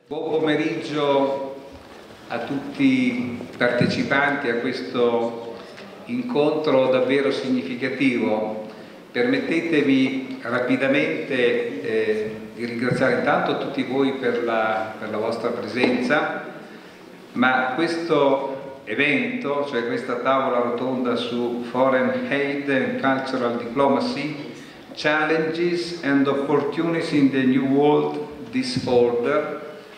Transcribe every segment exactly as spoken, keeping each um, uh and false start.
Buon pomeriggio a tutti i partecipanti a questo incontro davvero significativo. Permettetemi rapidamente eh, di ringraziare intanto tutti voi per la, per la vostra presenza, ma questo evento, cioè questa tavola rotonda su Foreign Aid and Cultural Diplomacy, Challenges and Opportunities in the New World Disorder,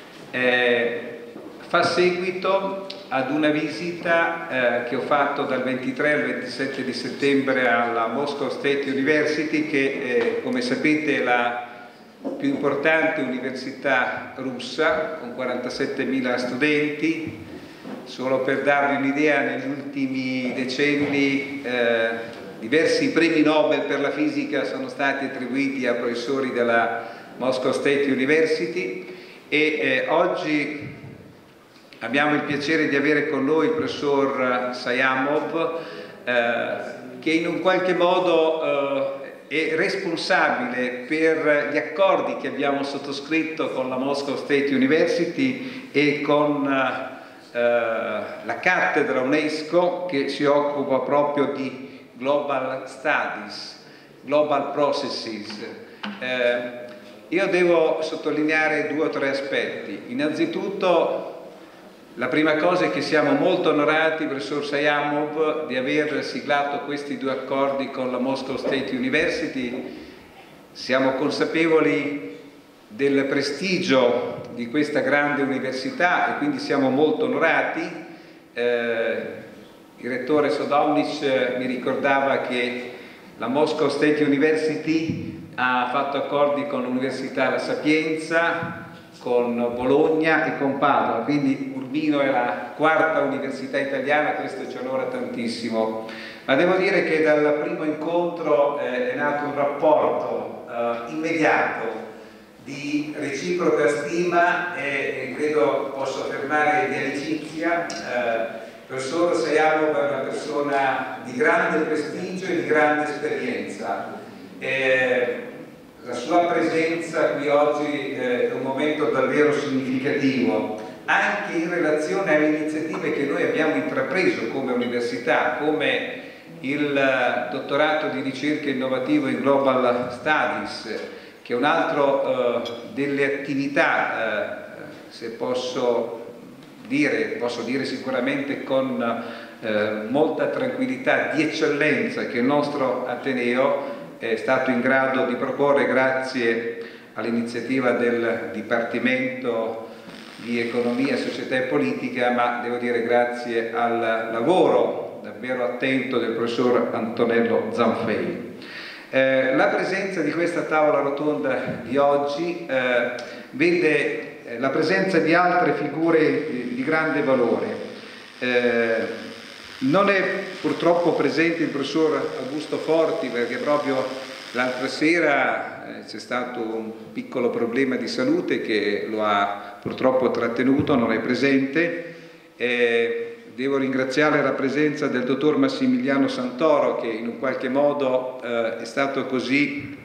eh, fa seguito ad una visita eh, che ho fatto dal ventitré al ventisette di settembre alla Moscow State University, che eh, come sapete è la più importante università russa con quarantasettemila studenti. Solo per darvi un'idea, negli ultimi decenni eh, diversi premi Nobel per la fisica sono stati attribuiti a professori della Moscow State University e eh, oggi abbiamo il piacere di avere con noi il professor Sayamov, eh, che in un qualche modo eh, è responsabile per gli accordi che abbiamo sottoscritto con la Moscow State University e con eh, la cattedra UNESCO che si occupa proprio di Global Studies, Global Processes. Eh, io devo sottolineare due o tre aspetti. Innanzitutto, la prima cosa è che siamo molto onorati, professor Sayamov, di aver siglato questi due accordi con la Moscow State University. Siamo consapevoli del prestigio di questa grande università e quindi siamo molto onorati. Eh, il rettore Sodomnic mi ricordava che la Moscow State University ha fatto accordi con l'Università La Sapienza, con Bologna e con Padova, quindi Urbino è la quarta università italiana, questo ci onora tantissimo. Ma devo dire che dal primo incontro eh, è nato un rapporto eh, immediato di reciproca stima e, e credo posso affermare di amicizia. Eh, il professor Sayamov è una persona di grande prestigio e di grande esperienza. Eh, la sua presenza qui oggi eh, è un momento davvero significativo, anche in relazione alle iniziative che noi abbiamo intrapreso come università, come il dottorato di ricerca innovativo in Global Studies, che è un altro eh, delle attività, eh, se posso dire, posso dire sicuramente con eh, molta tranquillità, di eccellenza che il nostro Ateneo è stato in grado di proporre grazie all'iniziativa del Dipartimento di Economia, Società e Politica, ma devo dire grazie al lavoro davvero attento del professor Antonello Zanfei. Eh, la presenza di questa tavola rotonda di oggi eh, vede eh, la presenza di altre figure eh, di grande valore. Eh, non è purtroppo presente il professor Augusto Forti perché proprio l'altra sera eh, c'è stato un piccolo problema di salute che lo ha purtroppo trattenuto, non è presente. Eh, Devo ringraziare la presenza del dottor Massimiliano Santoro che in un qualche modo eh, è stato così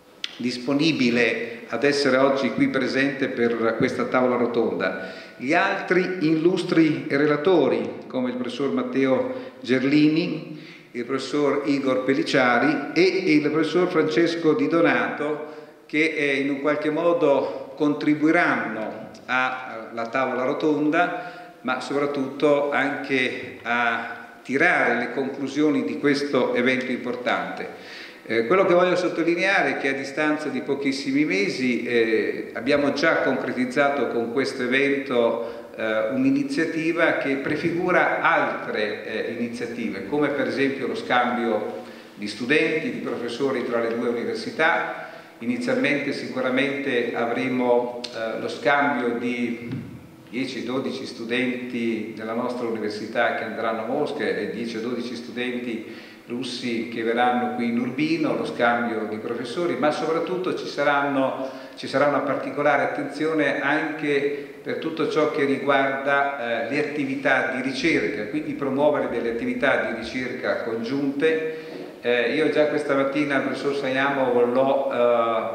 disponibile ad essere oggi qui presente per questa tavola rotonda. Gli altri illustri relatori come il professor Matteo Gerlini, il professor Igor Peliciari e il professor Francesco Di Donato che eh, in un qualche modo contribuiranno alla tavola rotonda, ma soprattutto anche a tirare le conclusioni di questo evento importante. Eh, quello che voglio sottolineare è che a distanza di pochissimi mesi eh, abbiamo già concretizzato con questo evento eh, un'iniziativa che prefigura altre eh, iniziative, come per esempio lo scambio di studenti, di professori tra le due università. Inizialmente sicuramente avremo eh, lo scambio di dieci dodici studenti della nostra università che andranno a Mosca e dieci dodici studenti russi che verranno qui in Urbino, lo scambio di professori, ma soprattutto ci, saranno, ci sarà una particolare attenzione anche per tutto ciò che riguarda eh, le attività di ricerca, quindi promuovere delle attività di ricerca congiunte. Eh, io già questa mattina al professor Sayamov l'ho eh,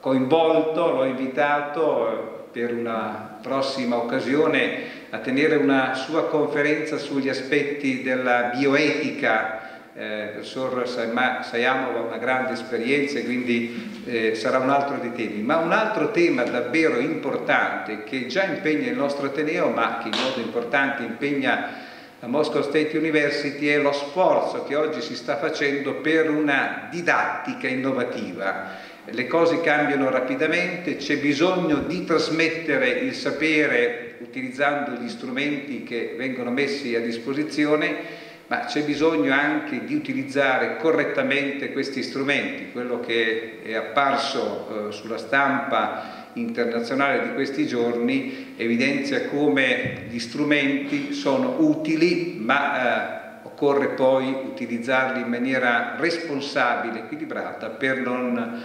coinvolto, l'ho invitato per una prossima occasione a tenere una sua conferenza sugli aspetti della bioetica. Eh, il professor Sayamov ha una grande esperienza e quindi eh, sarà un altro dei temi, ma un altro tema davvero importante che già impegna il nostro Ateneo, ma che in modo importante impegna la Moscow State University, è lo sforzo che oggi si sta facendo per una didattica innovativa. Le cose cambiano rapidamente, c'è bisogno di trasmettere il sapere utilizzando gli strumenti che vengono messi a disposizione, ma c'è bisogno anche di utilizzare correttamente questi strumenti. Quello che è apparso eh, sulla stampa internazionale di questi giorni evidenzia come gli strumenti sono utili, ma eh, occorre poi utilizzarli in maniera responsabile, equilibrata, per non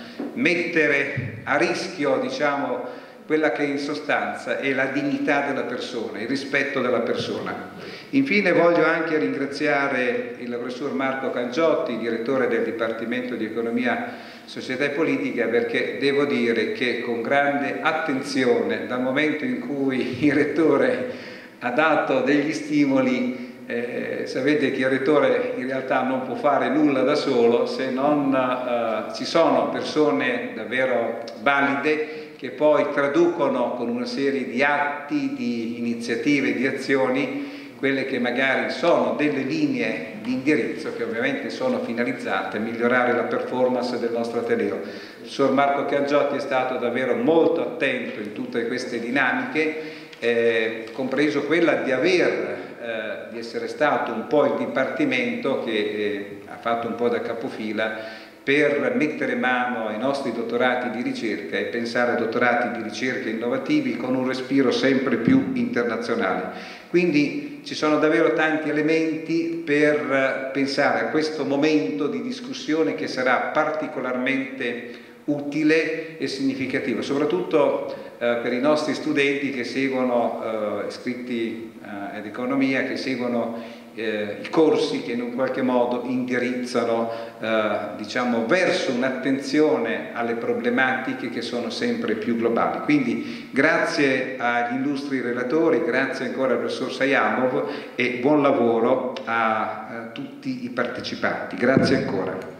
mettere a rischio, diciamo, quella che in sostanza è la dignità della persona, il rispetto della persona. Infine voglio anche ringraziare il professor Marco Cangiotti, direttore del Dipartimento di Economia, Società e Politica, perché devo dire che con grande attenzione, dal momento in cui il Rettore ha dato degli stimoli, Eh, sapete che il Rettore in realtà non può fare nulla da solo se non eh, ci sono persone davvero valide che poi traducono con una serie di atti, di iniziative, di azioni, quelle che magari sono delle linee di indirizzo che ovviamente sono finalizzate a migliorare la performance del nostro Ateneo. Il professor Marco Cangiotti è stato davvero molto attento in tutte queste dinamiche, eh, compreso quella di aver Eh, di essere stato un po' il Dipartimento che eh, ha fatto un po' da capofila per mettere mano ai nostri dottorati di ricerca e pensare a dottorati di ricerca innovativi con un respiro sempre più internazionale. Quindi ci sono davvero tanti elementi per pensare a questo momento di discussione che sarà particolarmente utile e significativo, soprattutto eh, per i nostri studenti che seguono, eh, iscritti eh, ad economia, che seguono eh, i corsi che in un qualche modo indirizzano eh, diciamo, verso un'attenzione alle problematiche che sono sempre più globali. Quindi grazie agli illustri relatori, grazie ancora al professor Sayamov e buon lavoro a, a tutti i partecipanti. Grazie ancora.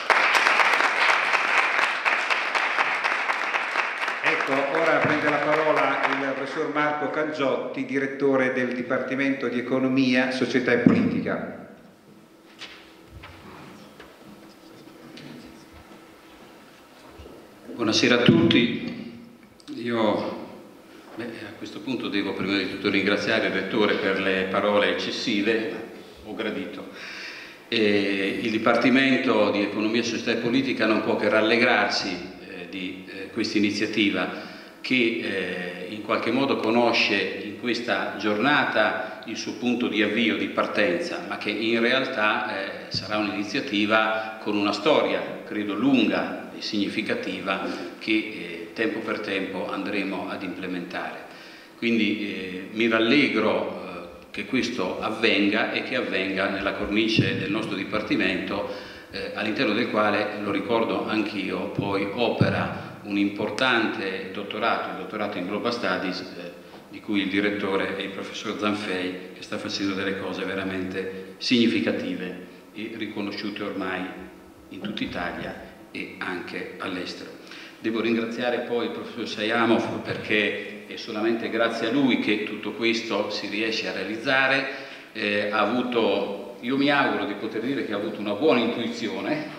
Ecco, ora prende la parola il professor Marco Cangiotti, direttore del Dipartimento di Economia, Società e Politica. Buonasera a tutti. Io beh, a questo punto devo prima di tutto ringraziare il Rettore per le parole eccessive, ho gradito. E il Dipartimento di Economia, Società e Politica non può che rallegrarsi eh, di eh, questa iniziativa che eh, in qualche modo conosce in questa giornata il suo punto di avvio, di partenza, ma che in realtà eh, sarà un'iniziativa con una storia, credo lunga e significativa, che eh, tempo per tempo andremo ad implementare. Quindi eh, mi rallegro eh, che questo avvenga e che avvenga nella cornice del nostro Dipartimento, eh, all'interno del quale, lo ricordo anch'io, poi opera un importante dottorato, il dottorato in Global Studies, eh, di cui il direttore è il professor Zanfei, che sta facendo delle cose veramente significative e riconosciute ormai in tutta Italia e anche all'estero. Devo ringraziare poi il professor Sayamov, perché è solamente grazie a lui che tutto questo si riesce a realizzare. Eh, ha avuto, io mi auguro di poter dire che ha avuto una buona intuizione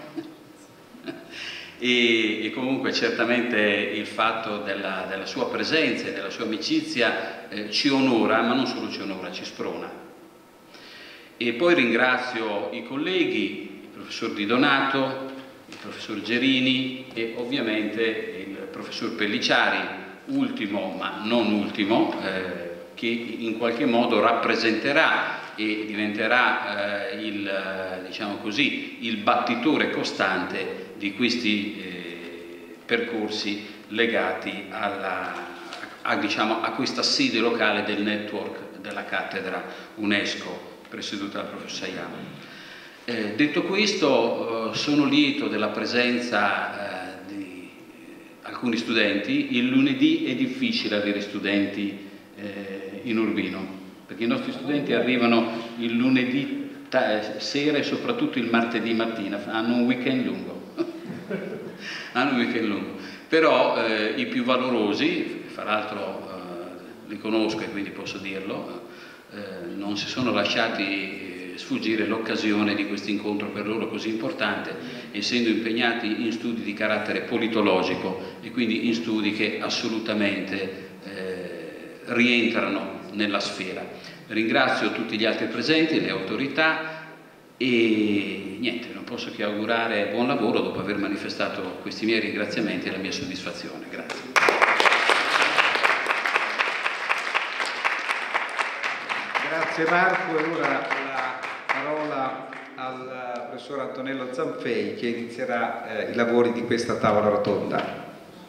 e, e comunque certamente il fatto della, della sua presenza e della sua amicizia eh, ci onora, ma non solo ci onora, ci sprona. E poi ringrazio i colleghi, il professor Di Donato, il professor Gerini e ovviamente il professor Pelliciari, ultimo ma non ultimo, eh, che in qualche modo rappresenterà e diventerà eh, il, diciamo così, il battitore costante di questi eh, percorsi legati alla, a, diciamo, a questa sede locale del network della cattedra UNESCO presieduta dal professor Sayamov. Eh, detto questo, eh, sono lieto della presenza eh, di alcuni studenti, il lunedì è difficile avere studenti eh, in Urbino, perché i nostri studenti arrivano il lunedì sera e soprattutto il martedì mattina, hanno un weekend lungo, hanno un weekend lungo. Però eh, i più valorosi, fra l'altro eh, li conosco e quindi posso dirlo, eh, non si sono lasciati sfuggire l'occasione di questo incontro per loro così importante, essendo impegnati in studi di carattere politologico e quindi in studi che assolutamente eh, rientrano nella sfera. Ringrazio tutti gli altri presenti, le autorità e niente, non posso che augurare buon lavoro dopo aver manifestato questi miei ringraziamenti e la mia soddisfazione. Grazie. Grazie Marco, e ora la parola al professor Antonello Zanfei che inizierà eh, i lavori di questa tavola rotonda.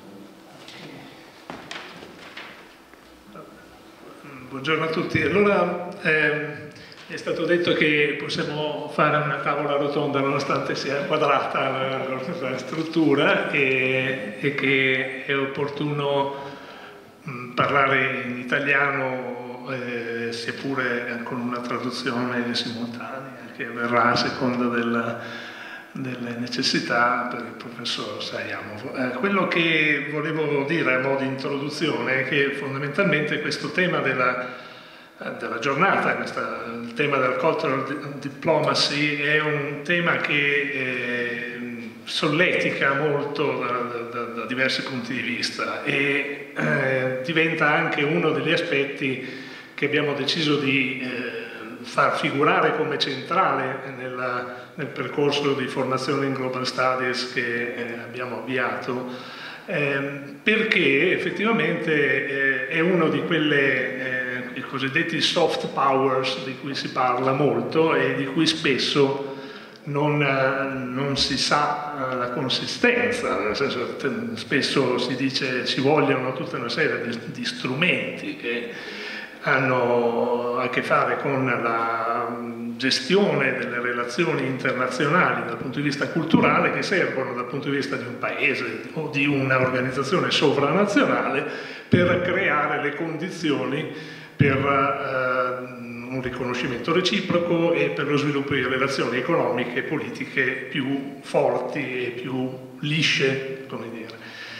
Buongiorno a tutti. Allora, eh, è stato detto che possiamo fare una tavola rotonda nonostante sia quadrata la, la struttura e, e che è opportuno mh, parlare in italiano, eh, seppure con una traduzione simultanea che verrà a seconda della, delle necessità per il professor Sayamov. Eh, quello che volevo dire a modo di introduzione è che fondamentalmente questo tema della della giornata, questa, il tema del cultural diplomacy è un tema che eh, solletica molto da, da, da diversi punti di vista e eh, diventa anche uno degli aspetti che abbiamo deciso di eh, far figurare come centrale nella, nel percorso di formazione in Global Studies che eh, abbiamo avviato, eh, perché effettivamente eh, è uno di quelle eh, i cosiddetti soft powers di cui si parla molto e di cui spesso non, non si sa la consistenza, nel senso spesso si dice ci vogliono tutta una serie di, di strumenti che hanno a che fare con la gestione delle relazioni internazionali dal punto di vista culturale che servono dal punto di vista di un paese o di un'organizzazione sovranazionale per creare le condizioni per uh, un riconoscimento reciproco e per lo sviluppo di relazioni economiche e politiche più forti e più lisce, come dire.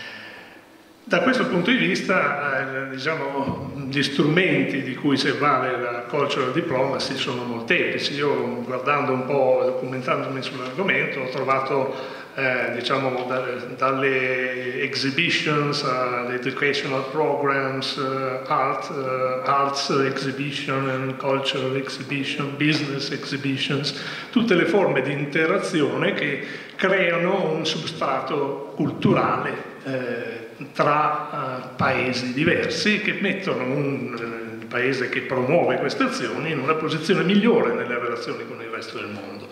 Da questo punto di vista, eh, diciamo, gli strumenti di cui si avvale la cultural diplomacy sono molteplici. Io, guardando un po', documentandomi sull'argomento, ho trovato Eh, diciamo da, dalle exhibitions alle educational programs, uh, art, uh, arts exhibition and cultural exhibition, business exhibitions, tutte le forme di interazione che creano un substrato culturale eh, tra uh, paesi diversi che mettono un uh, paese che promuove queste azioni in una posizione migliore nelle relazioni con il resto del mondo.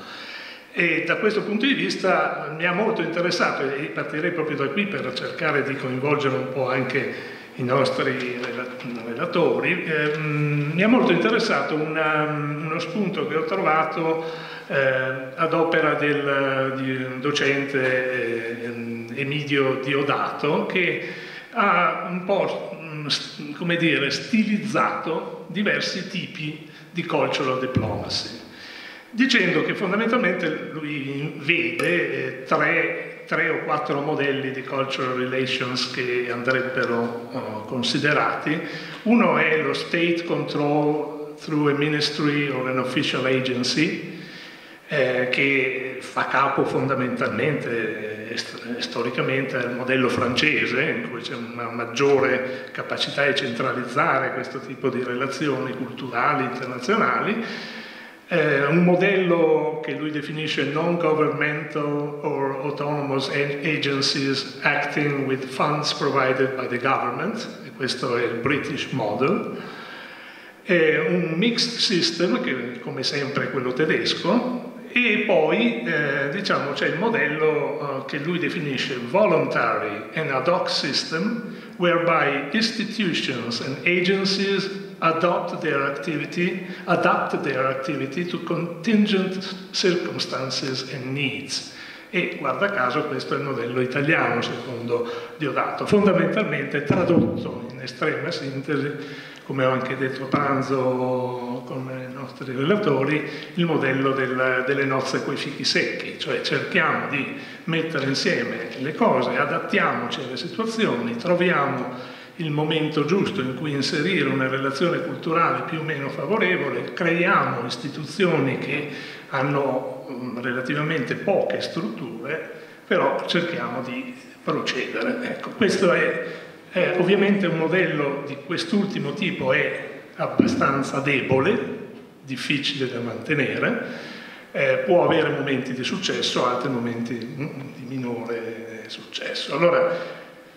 E da questo punto di vista mi ha molto interessato, e partirei proprio da qui per cercare di coinvolgere un po' anche i nostri relatori, eh, mi ha molto interessato una, uno spunto che ho trovato eh, ad opera del di docente eh, Emidio Diodato, che ha un po', come dire, stilizzato diversi tipi di cultural diplomacy, dicendo che fondamentalmente lui vede eh, tre, tre o quattro modelli di cultural relations che andrebbero uh, considerati. Uno è lo state control through a ministry or an official agency, eh, che fa capo fondamentalmente, eh, storicamente, al modello francese, in cui c'è una maggiore capacità di centralizzare questo tipo di relazioni culturali internazionali. Eh, un modello che lui definisce non-governmental or autonomous agencies acting with funds provided by the government, e questo è il British Model. Eh, un mixed system, che come sempre è quello tedesco, e poi eh, diciamo c'è il modello uh, che lui definisce voluntary and ad hoc system, whereby institutions and agencies adopt their activity, adapt their activity to contingent circumstances and needs. E guarda caso questo è il modello italiano secondo Diodato, fondamentalmente tradotto in estrema sintesi, come ho anche detto a pranzo con i nostri relatori, il modello del, delle nozze coi fichi secchi, cioè cerchiamo di mettere insieme le cose, adattiamoci alle situazioni, troviamo il momento giusto in cui inserire una relazione culturale più o meno favorevole, creiamo istituzioni che hanno mh, relativamente poche strutture, però cerchiamo di procedere. Ecco, questo è, è ovviamente un modello di quest'ultimo tipo, è abbastanza debole, difficile da mantenere, eh, può avere momenti di successo, altri momenti mh, di minore successo. Allora,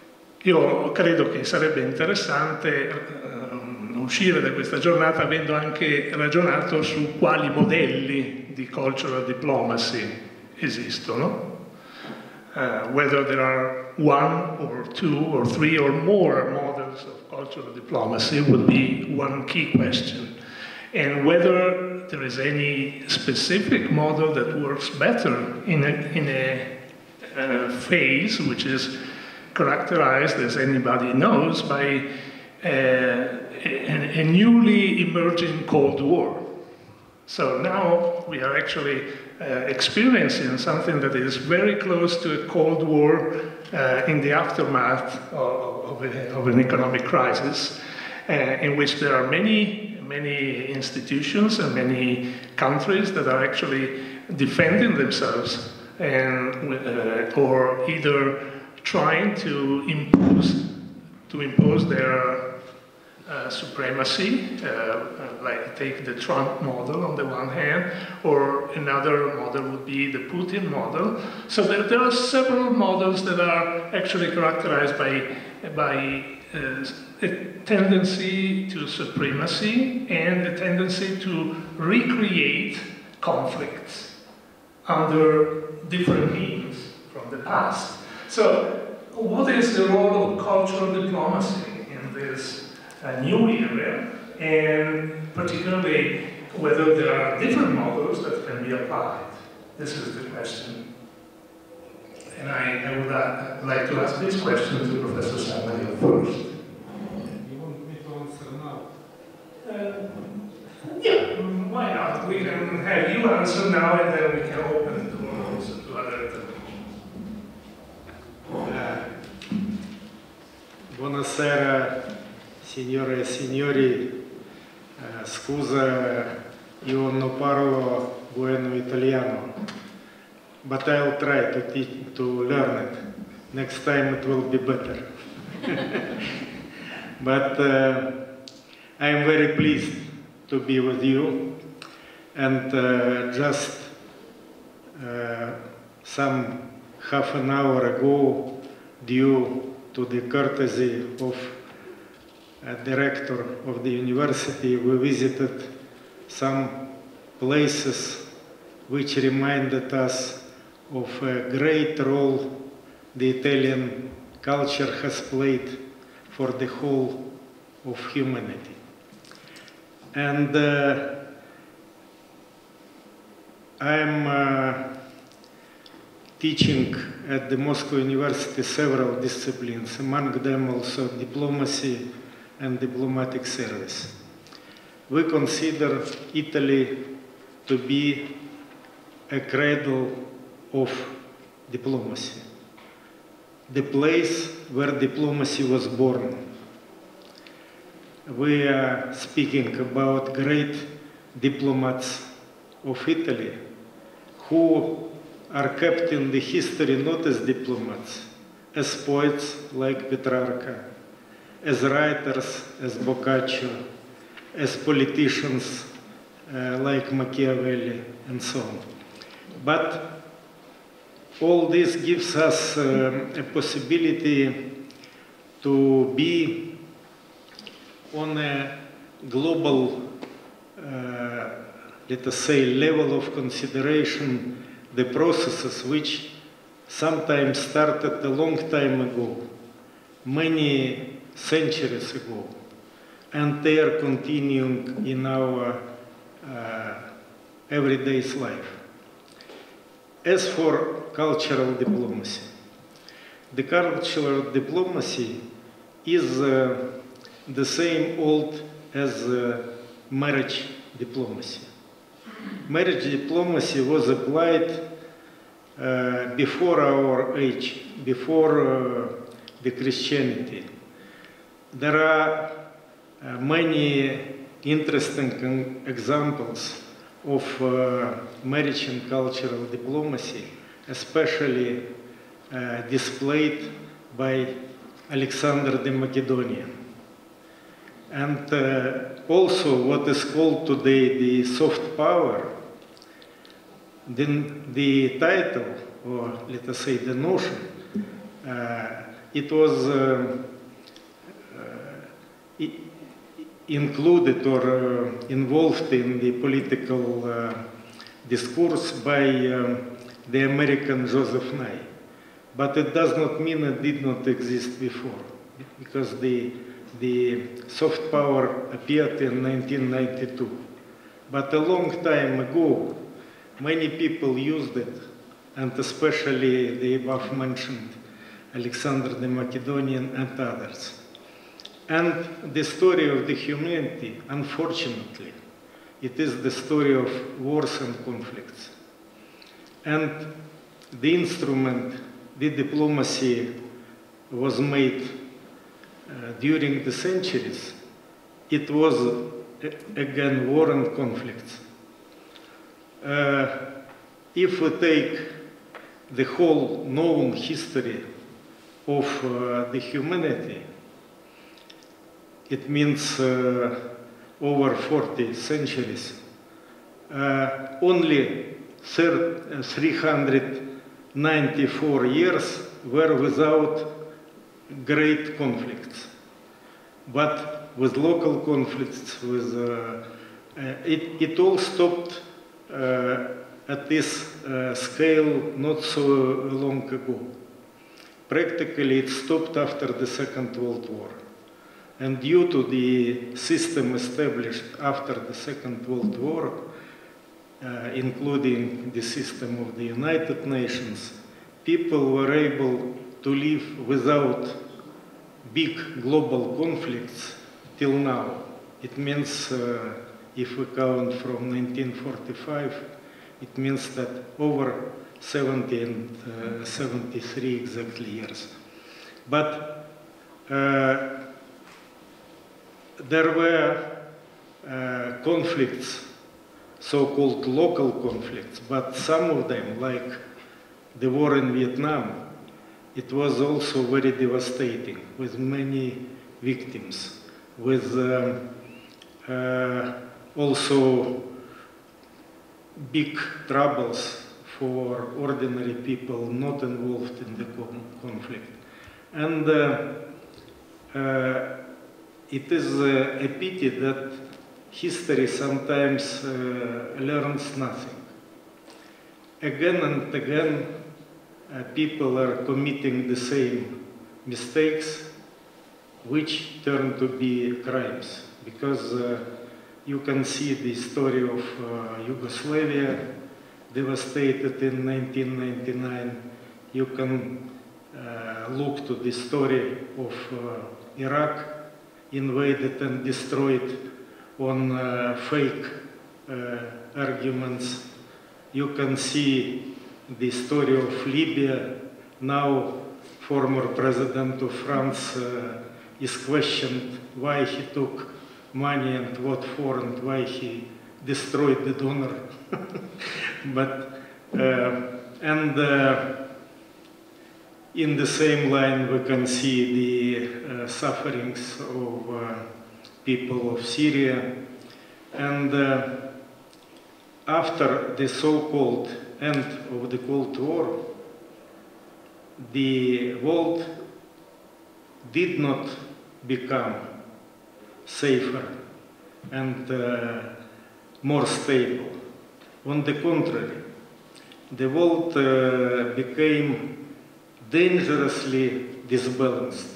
io credo che sarebbe interessante uh, uscire da questa giornata avendo anche ragionato su quali modelli di cultural diplomacy esistono, uh, whether there are one or two or three or more models of cultural diplomacy would be one key question, and whether there is any specific model that works better in a, in a uh, phase which is characterized, as anybody knows, by uh, a, a newly emerging Cold War. So now we are actually uh, experiencing something that is very close to a Cold War uh, in the aftermath of, of, a, of an economic crisis, uh, in which there are many, many institutions and many countries that are actually defending themselves and, uh, or either trying to impose to impose their uh, supremacy, uh, uh, like take the Trump model on the one hand, or another model would be the Putin model. So there, there are several models that are actually characterized by by uh, a tendency to supremacy and a tendency to recreate conflicts under different means from the past. So, what is the role of cultural diplomacy in this uh, new era, and particularly whether there are different models that can be applied? This is the question. And I, I would uh, like to ask this question to Professor Samario first. You want me to answer now? Uh, yeah, why not? We can have you answer now, and then we can open the door also to other. Buonasera signore e signori, uh, scusa io non parlo buono italiano, but I'll try to, teach, to learn it. Next time it will be better. But uh, I am very pleased to be with you, and uh, just uh, some half an hour ago, due to the courtesy of a director of the university, we visited some places which reminded us of a great role the Italian culture has played for the whole of humanity. And uh, I'm uh, teaching at the Moscow University several disciplines, among them also diplomacy and diplomatic service. We consider Italy to be a cradle of diplomacy, the place where diplomacy was born. We are speaking about great diplomats of Italy who are kept in the history not as diplomats, as poets like Petrarca, as writers as Boccaccio, as politicians uh, like Machiavelli, and so on. But all this gives us um, a possibility to be on a global, uh, let us say, level of consideration the processes which sometimes started a long time ago, many centuries ago, and they are continuing in our uh, everyday's life. As for cultural diplomacy. The cultural diplomacy is uh, the same old as uh, marriage diplomacy. Marriage diplomacy was applied uh, before our age, before uh, the Christianity. There are uh, many interesting examples of uh, marriage and cultural diplomacy, especially uh, displayed by Alexander the Macedonian. And uh, also what is called today the soft power, the, the title, or let us say the notion, uh, it was uh, uh, included or uh, involved in the political uh, discourse by uh, the American Joseph Nye. But it does not mean it did not exist before, because the, the soft power appeared in nineteen ninety-two. But a long time ago, many people used it, and especially the above mentioned Alexander the Macedonian and others. And the story of the humanity, unfortunately, it is the story of wars and conflicts. And the instrument, the diplomacy was made uh, during the centuries. It was, uh, again, war and conflicts. Uh, if we take the whole known history of uh, the humanity, it means uh, over forty centuries. Uh, only three hundred ninety-four years were without great conflicts. But with local conflicts, with, uh, uh, it, it all stopped uh, at this uh, scale not so long ago. Practically it stopped after the Second World War. And due to the system established after the Second World War, uh, including the system of the United Nations, people were able to live without big global conflicts till now. It means, uh, if we count from nineteen forty-five, it means that over seventy and uh, seventy-three exactly years. But uh, there were uh, conflicts, so-called local conflicts, but some of them, like the war in Vietnam, it was also very devastating, with many victims, with um, uh, also big troubles for ordinary people not involved in the conflict. And uh, uh, it is uh, a pity that history sometimes uh, learns nothing. Again and again, uh, people are committing the same mistakes, which turn to be crimes. Because uh, you can see the story of uh, Yugoslavia, devastated in nineteen ninety-nine. You can uh, look to the story of uh, Iraq, invaded and destroyed on uh, fake uh, arguments. You can see the story of Libya. Now, former president of France uh, is questioned why he took money and what for and why he destroyed the donor. But, uh, and uh, in the same line, we can see the uh, sufferings of uh, people of Syria. And uh, after the so-called end of the Cold War, the world did not become safer and uh, more stable. On the contrary, the world uh, became dangerously disbalanced.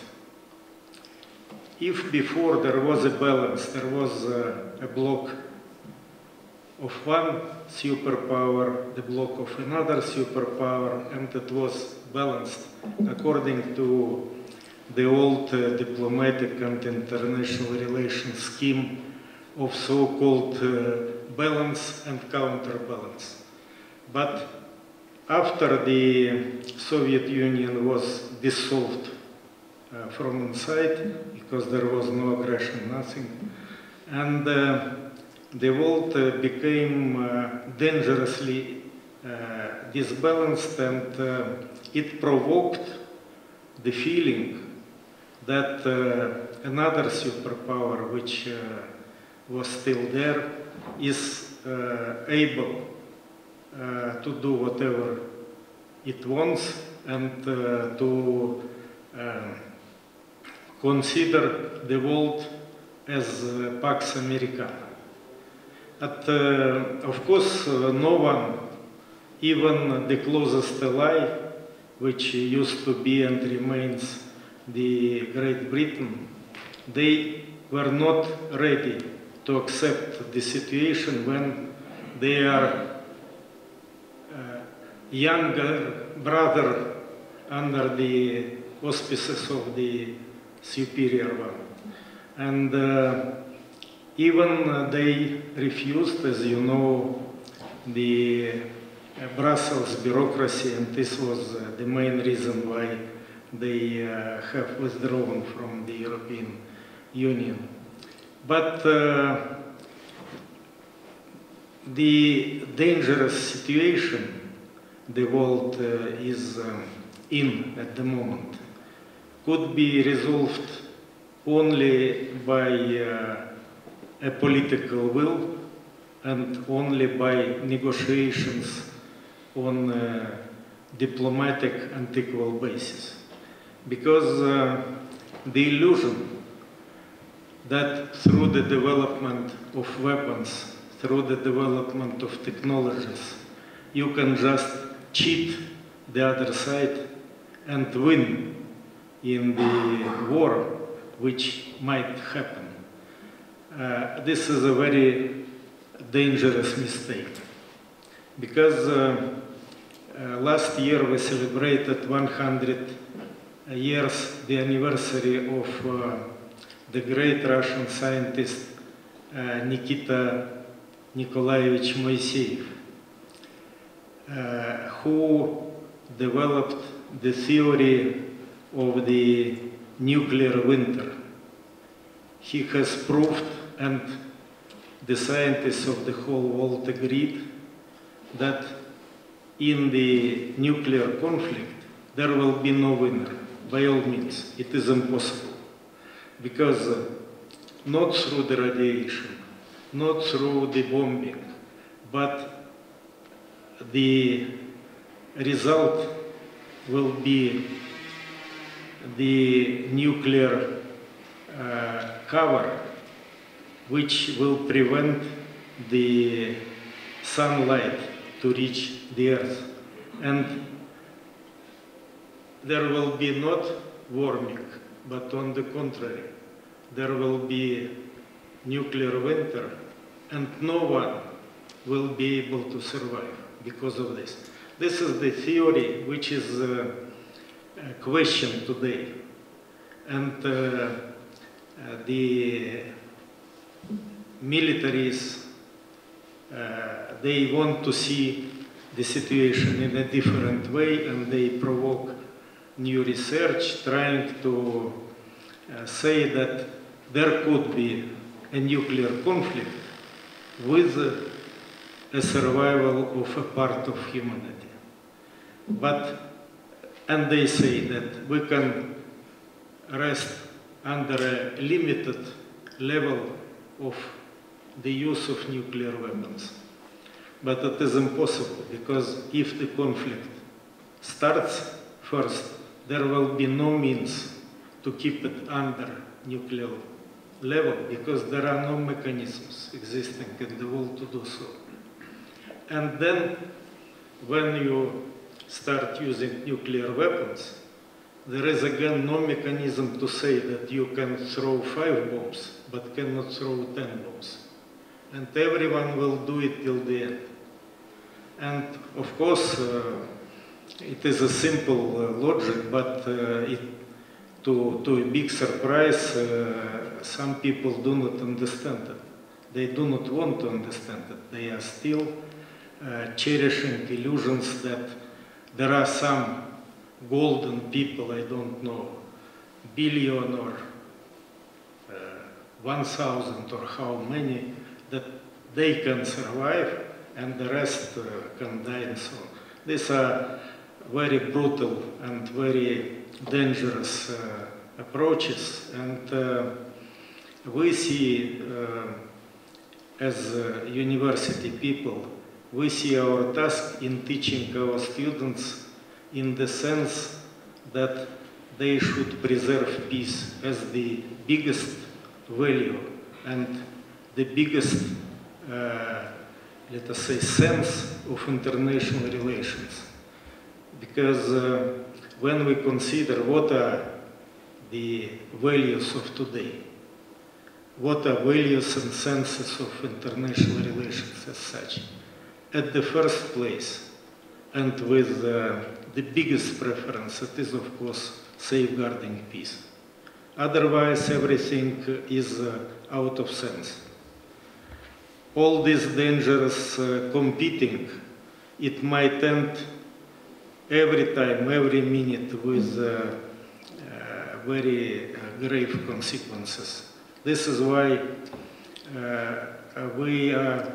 If before there was a balance, there was uh, a bloc of one superpower, the bloc of another superpower, and it was balanced according to the old uh, diplomatic and international relations scheme of so-called uh, balance and counterbalance. But after the Soviet Union was dissolved uh, from inside, because there was no aggression, nothing, and uh, the world uh, became uh, dangerously uh, disbalanced, and uh, it provoked the feeling that uh, another superpower, which uh, was still there, is uh, able uh, to do whatever it wants and uh, to uh, consider the world as uh, Pax Americana. But, uh, of course, uh, no one, even the closest ally, which used to be and remains the Great Britain, they were not ready to accept the situation when their uh, younger brother under the auspices of the superior one. And uh, even uh, they refused, as you know, the uh, Brussels bureaucracy, and this was uh, the main reason why they uh, have withdrawn from the European Union. But uh, the dangerous situation the world uh, is uh, in at the moment could be resolved only by uh, a political will and only by negotiations on a diplomatic and equal basis. Because uh, the illusion that through the development of weapons, through the development of technologies, you can just cheat the other side and win in the war, which might happen. Uh, this is a very dangerous mistake, because uh, uh, last year we celebrated one hundred years the anniversary of uh, the great Russian scientist uh, Nikita Nikolaevich Moiseev, uh, who developed the theory of the nuclear winter. He has proved, and the scientists of the whole world agreed, that in the nuclear conflict there will be no winner. By all means, it is impossible. Because uh, not through the radiation, not through the bombing, but the result will be the nuclear uh, cover, which will prevent the sunlight to reach the earth. And there will be not warming, but on the contrary, there will be nuclear winter, and no one will be able to survive because of this. This is the theory which is uh, questioned today. And uh, uh, the militaries, uh, they want to see the situation in a different way, and they provoke new research trying to uh, say that there could be a nuclear conflict with uh, a survival of a part of humanity. But, and they say that we can rest under a limited level of the use of nuclear weapons. But it is impossible, because if the conflict starts first, there will be no means to keep it under nuclear level, because there are no mechanisms existing in the world to do so. And then, when you start using nuclear weapons, there is again no mechanism to say that you can throw five bombs, but cannot throw ten bombs. and everyone will do it till the end. And of course, uh, it is a simple uh, logic, but uh, it, to, to a big surprise, uh, some people do not understand it. They do not want to understand it. They are still uh, cherishing illusions that there are some golden people, I don't know, billion or uh, one thousand or how many, that they can survive and the rest uh, can die and so on. These are very brutal and very dangerous uh, approaches, and uh, we see, uh, as uh, university people, we see our task in teaching our students in the sense that they should preserve peace as the biggest value and the biggest, uh, let us say, sense of international relations. Because uh, when we consider what are the values of today, what are values and senses of international relations as such, at the first place, and with uh, the biggest preference, it is of course safeguarding peace. Otherwise, everything is uh, out of sense. All this dangerous uh, competing, it might end every time, every minute with uh, uh, very uh, grave consequences. This is why uh, we are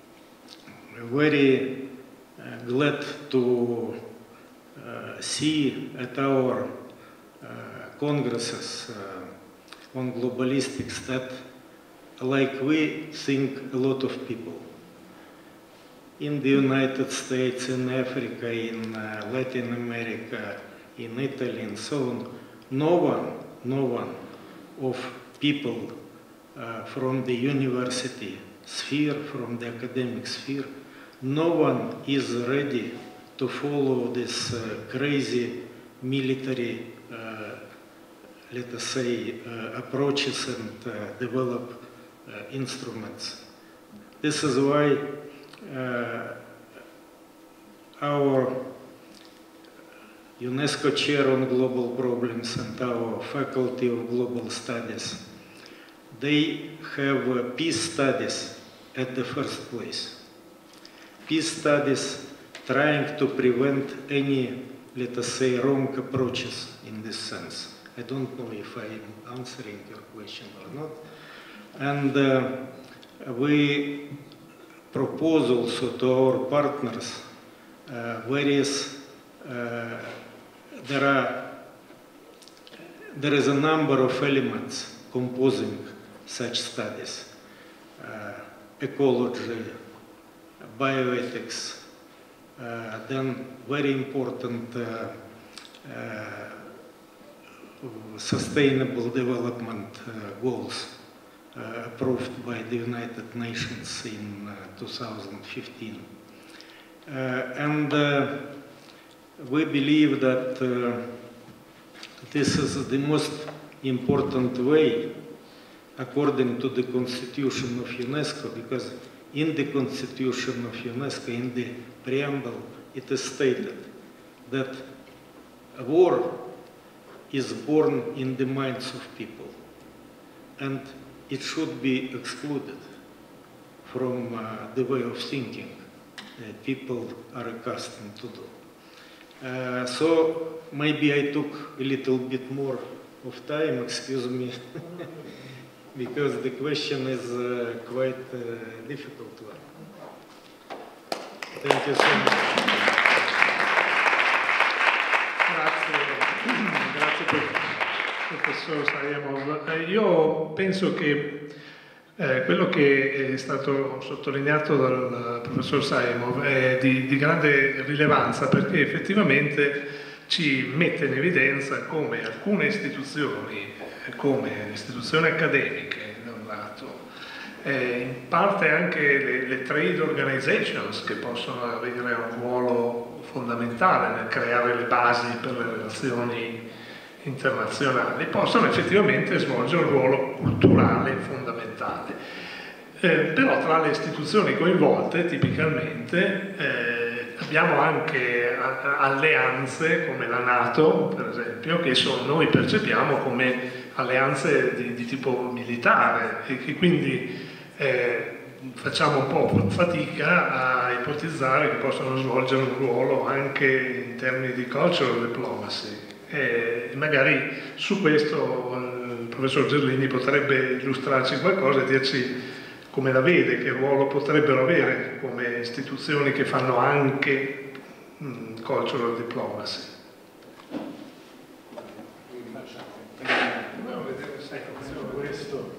very uh, glad to uh, see at our uh, congresses uh, on globalistics that, like we think, a lot of people in the United States, in Africa, in uh, Latin America, in Italy, and so on, no one, no one of people uh, from the university sphere, from the academic sphere, no one is ready to follow this uh, crazy military, uh, let us say, uh, approaches and uh, develop uh, instruments. This is why uh, our UNESCO Chair on Global Problems and our Faculty of Global Studies, they have uh, peace studies at the first place. Peace studies trying to prevent any, let us say, wrong approaches in this sense. I don't know if I am answering your question or not. And uh, we propose also to our partners uh, various, uh, there are, there is a number of elements composing such studies. Uh, ecology, bioethics, uh, then very important uh, uh, sustainable development uh, goals uh, approved by the United Nations in uh, two thousand fifteen. Uh, and uh, we believe that uh, this is the most important way according to the Constitution of UNESCO, because in the Constitution of UNESCO, in the preamble, it is stated that a war is born in the minds of people, and it should be excluded from uh, the way of thinking that people are accustomed to do. Uh, so maybe I took a little bit more of time, excuse me, because the question is uh, quite uh, difficult one. Thank you so much. Grazie, grazie professor Saimov. Eh, io penso che eh, quello che è stato sottolineato dal professor Saimov è di, di grande rilevanza, perché effettivamente ci mette in evidenza come alcune istituzioni, come le istituzioni accademiche da un lato, eh, in parte anche le, le trade organizations, che possono avere un ruolo fondamentale nel creare le basi per le relazioni internazionali, possono effettivamente svolgere un ruolo culturale fondamentale. Eh, però tra le istituzioni coinvolte tipicamente eh, abbiamo anche a, alleanze come la NATO, per esempio, che sono, noi percepiamo come alleanze di, di tipo militare e che quindi eh, facciamo un po' fatica a ipotizzare che possano svolgere un ruolo anche in termini di cultural diplomacy. E magari su questo il professor Gerlini potrebbe illustrarci qualcosa e dirci come la vede, che ruolo potrebbero avere come istituzioni che fanno anche mh, cultural diplomacy. Dobbiamo vedere se funziona questo.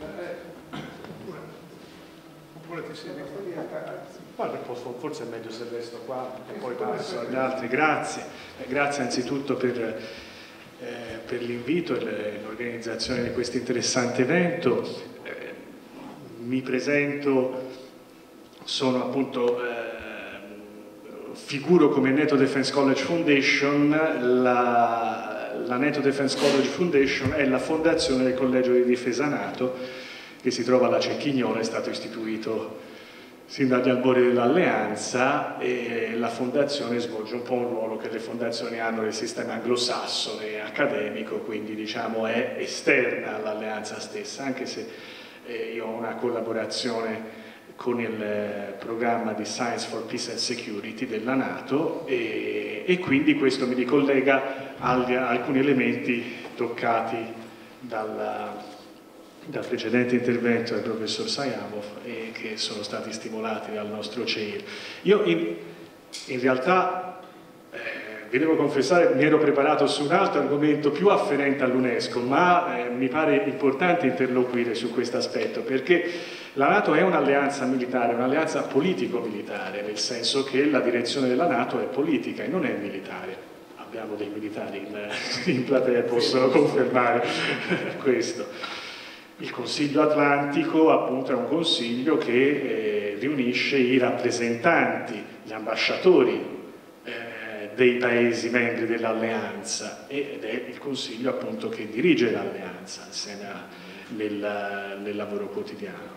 Oppure ti sei Guarda, forse è meglio se resto qua e poi passo agli altri. Grazie, grazie anzitutto per, eh, per l'invito e l'organizzazione di questo interessante evento. Eh, mi presento, sono appunto, eh, figuro come NATO Defense College Foundation. La, la NATO Defense College Foundation è la fondazione del Collegio di Difesa NATO che si trova alla Cecchignola, è stato istituito sin dagli albori dell'alleanza e la fondazione svolge un po' un ruolo che le fondazioni hanno nel sistema anglosassone accademico, quindi diciamo è esterna all'alleanza stessa, anche se eh, io ho una collaborazione con il eh, programma di Science for Peace and Security della NATO e, e quindi questo mi ricollega agli, a alcuni elementi toccati dalla dal precedente intervento del professor Sayamov e che sono stati stimolati dal nostro C E I R. Io in, in realtà, eh, vi devo confessare, mi ero preparato su un altro argomento più afferente all'UNESCO, ma eh, mi pare importante interloquire su questo aspetto, perché la NATO è un'alleanza militare, un'alleanza politico-militare, nel senso che la direzione della NATO è politica e non è militare. Abbiamo dei militari in, in platea e possono confermare questo. Il Consiglio Atlantico appunto è un consiglio che eh, riunisce i rappresentanti, gli ambasciatori eh, dei paesi membri dell'alleanza ed è il consiglio appunto che dirige l'alleanza insieme a, nel, nel lavoro quotidiano.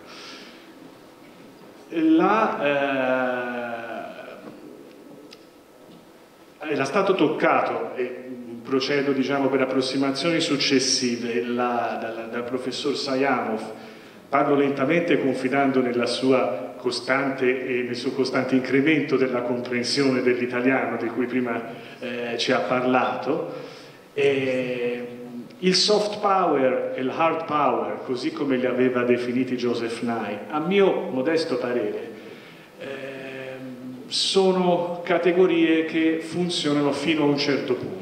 La, eh, era stato toccato e procedo diciamo per approssimazioni successive la, dal, dal professor Sayamov. Parlo lentamente confidando nella sua costante e nel suo costante incremento della comprensione dell'italiano di cui prima eh, ci ha parlato. E il soft power e il hard power, così come li aveva definiti Joseph Nye, a mio modesto parere eh, sono categorie che funzionano fino a un certo punto.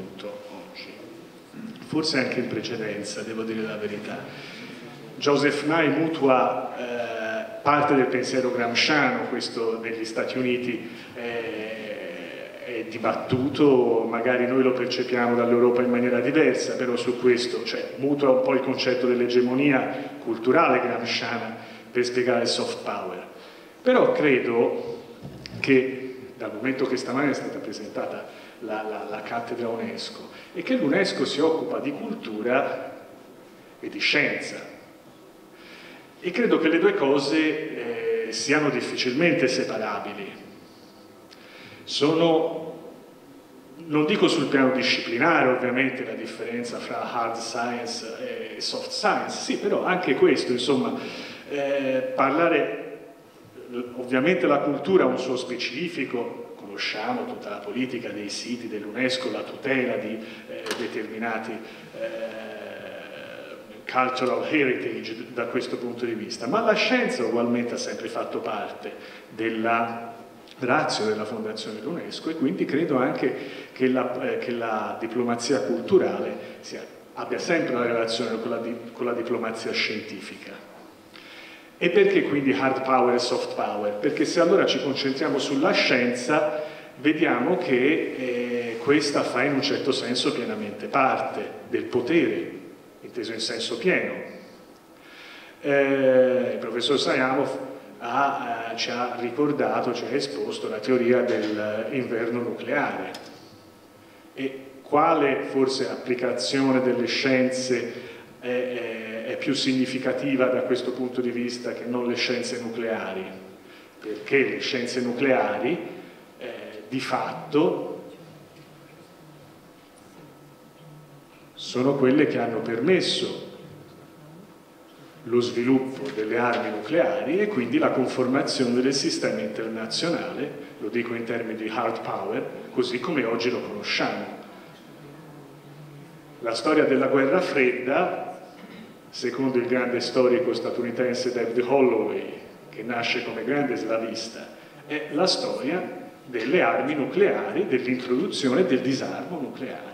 Forse anche in precedenza, devo dire la verità. Joseph Nye mutua eh, parte del pensiero gramsciano, questo negli Stati Uniti eh, è dibattuto, magari noi lo percepiamo dall'Europa in maniera diversa, però su questo, cioè, mutua un po' il concetto dell'egemonia culturale gramsciana per spiegare il soft power. Però credo che, dal momento che stamane è stata presentata La, la, la cattedra UNESCO e che l'UNESCO si occupa di cultura e di scienza e credo che le due cose eh, siano difficilmente separabili. Sono, non dico sul piano disciplinare ovviamente la differenza fra hard science e soft science, sì, però anche questo, insomma, eh, parlare, ovviamente la cultura ha un suo specifico. Conosciamo tutta la politica dei siti dell'UNESCO, la tutela di eh, determinati eh, cultural heritage da questo punto di vista, ma la scienza ugualmente ha sempre fatto parte della ratio della fondazione dell'UNESCO e quindi credo anche che la, eh, che la diplomazia culturale sia, abbia sempre una relazione con la, di, con la diplomazia scientifica. E perché quindi hard power e soft power? Perché se allora ci concentriamo sulla scienza, vediamo che eh, questa fa in un certo senso pienamente parte del potere, inteso in senso pieno. Eh, il professor Sayamov ha, eh, ci ha ricordato, ci ha esposto la teoria dell'inverno nucleare. E quale forse applicazione delle scienze è, è, è più significativa da questo punto di vista che non le scienze nucleari, perché le scienze nucleari eh, di fatto sono quelle che hanno permesso lo sviluppo delle armi nucleari e quindi la conformazione del sistema internazionale, lo dico in termini di hard power, così come oggi lo conosciamo. La storia della guerra fredda, secondo il grande storico statunitense David Holloway, che nasce come grande slavista, è la storia delle armi nucleari, dell'introduzione e del disarmo nucleare.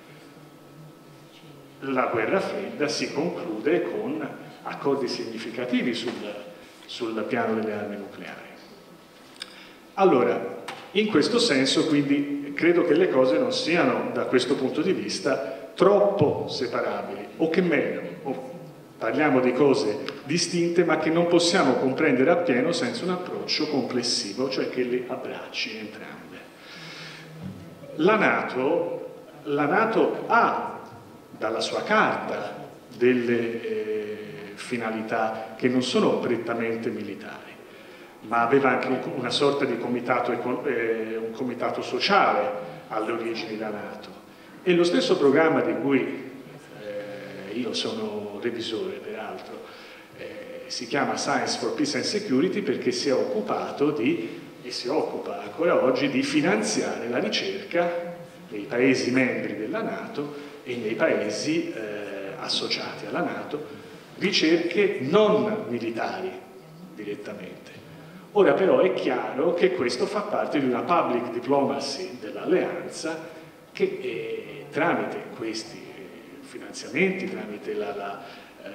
La guerra fredda si conclude con accordi significativi sul, sul piano delle armi nucleari. Allora, in questo senso, quindi, credo che le cose non siano, da questo punto di vista, troppo separabili, o che meglio, o parliamo di cose distinte, ma che non possiamo comprendere appieno senza un approccio complessivo, cioè che le abbracci entrambe. La NATO, la NATO ha, dalla sua carta, delle eh, finalità che non sono prettamente militari, ma aveva anche un, una sorta di comitato, eh, un comitato sociale alle origini della NATO. E lo stesso programma di cui eh, io sono revisore, peraltro, eh, si chiama Science for Peace and Security perché si è occupato di, e si occupa ancora oggi, di finanziare la ricerca nei Paesi membri della NATO e nei Paesi eh, associati alla NATO, ricerche non militari direttamente. Ora però è chiaro che questo fa parte di una public diplomacy dell'alleanza che eh, tramite questi finanziamenti, tramite la, la, eh,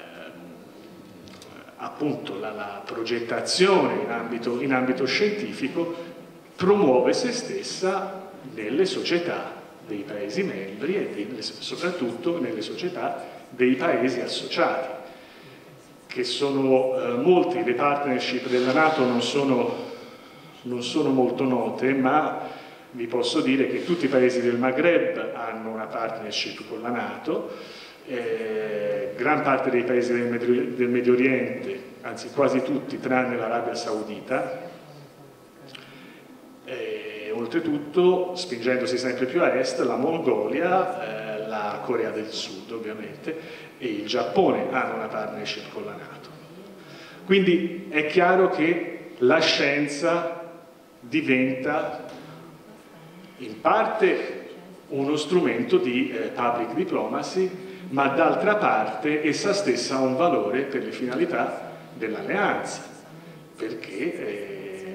appunto la, la progettazione in ambito, in ambito scientifico, promuove se stessa nelle società dei Paesi membri e dei, soprattutto nelle società dei Paesi associati, che sono eh, molti. Le partnership della NATO non sono, non sono molto note, ma vi posso dire che tutti i Paesi del Maghreb hanno una partnership con la NATO, eh, gran parte dei Paesi del Medio, del Medio Oriente, anzi quasi tutti, tranne l'Arabia Saudita, e oltretutto, spingendosi sempre più a est, la Mongolia, eh, la Corea del Sud ovviamente e il Giappone hanno una partnership con la NATO. Quindi è chiaro che la scienza diventa in parte uno strumento di eh, public diplomacy, ma d'altra parte essa stessa ha un valore per le finalità dell'alleanza, perché eh,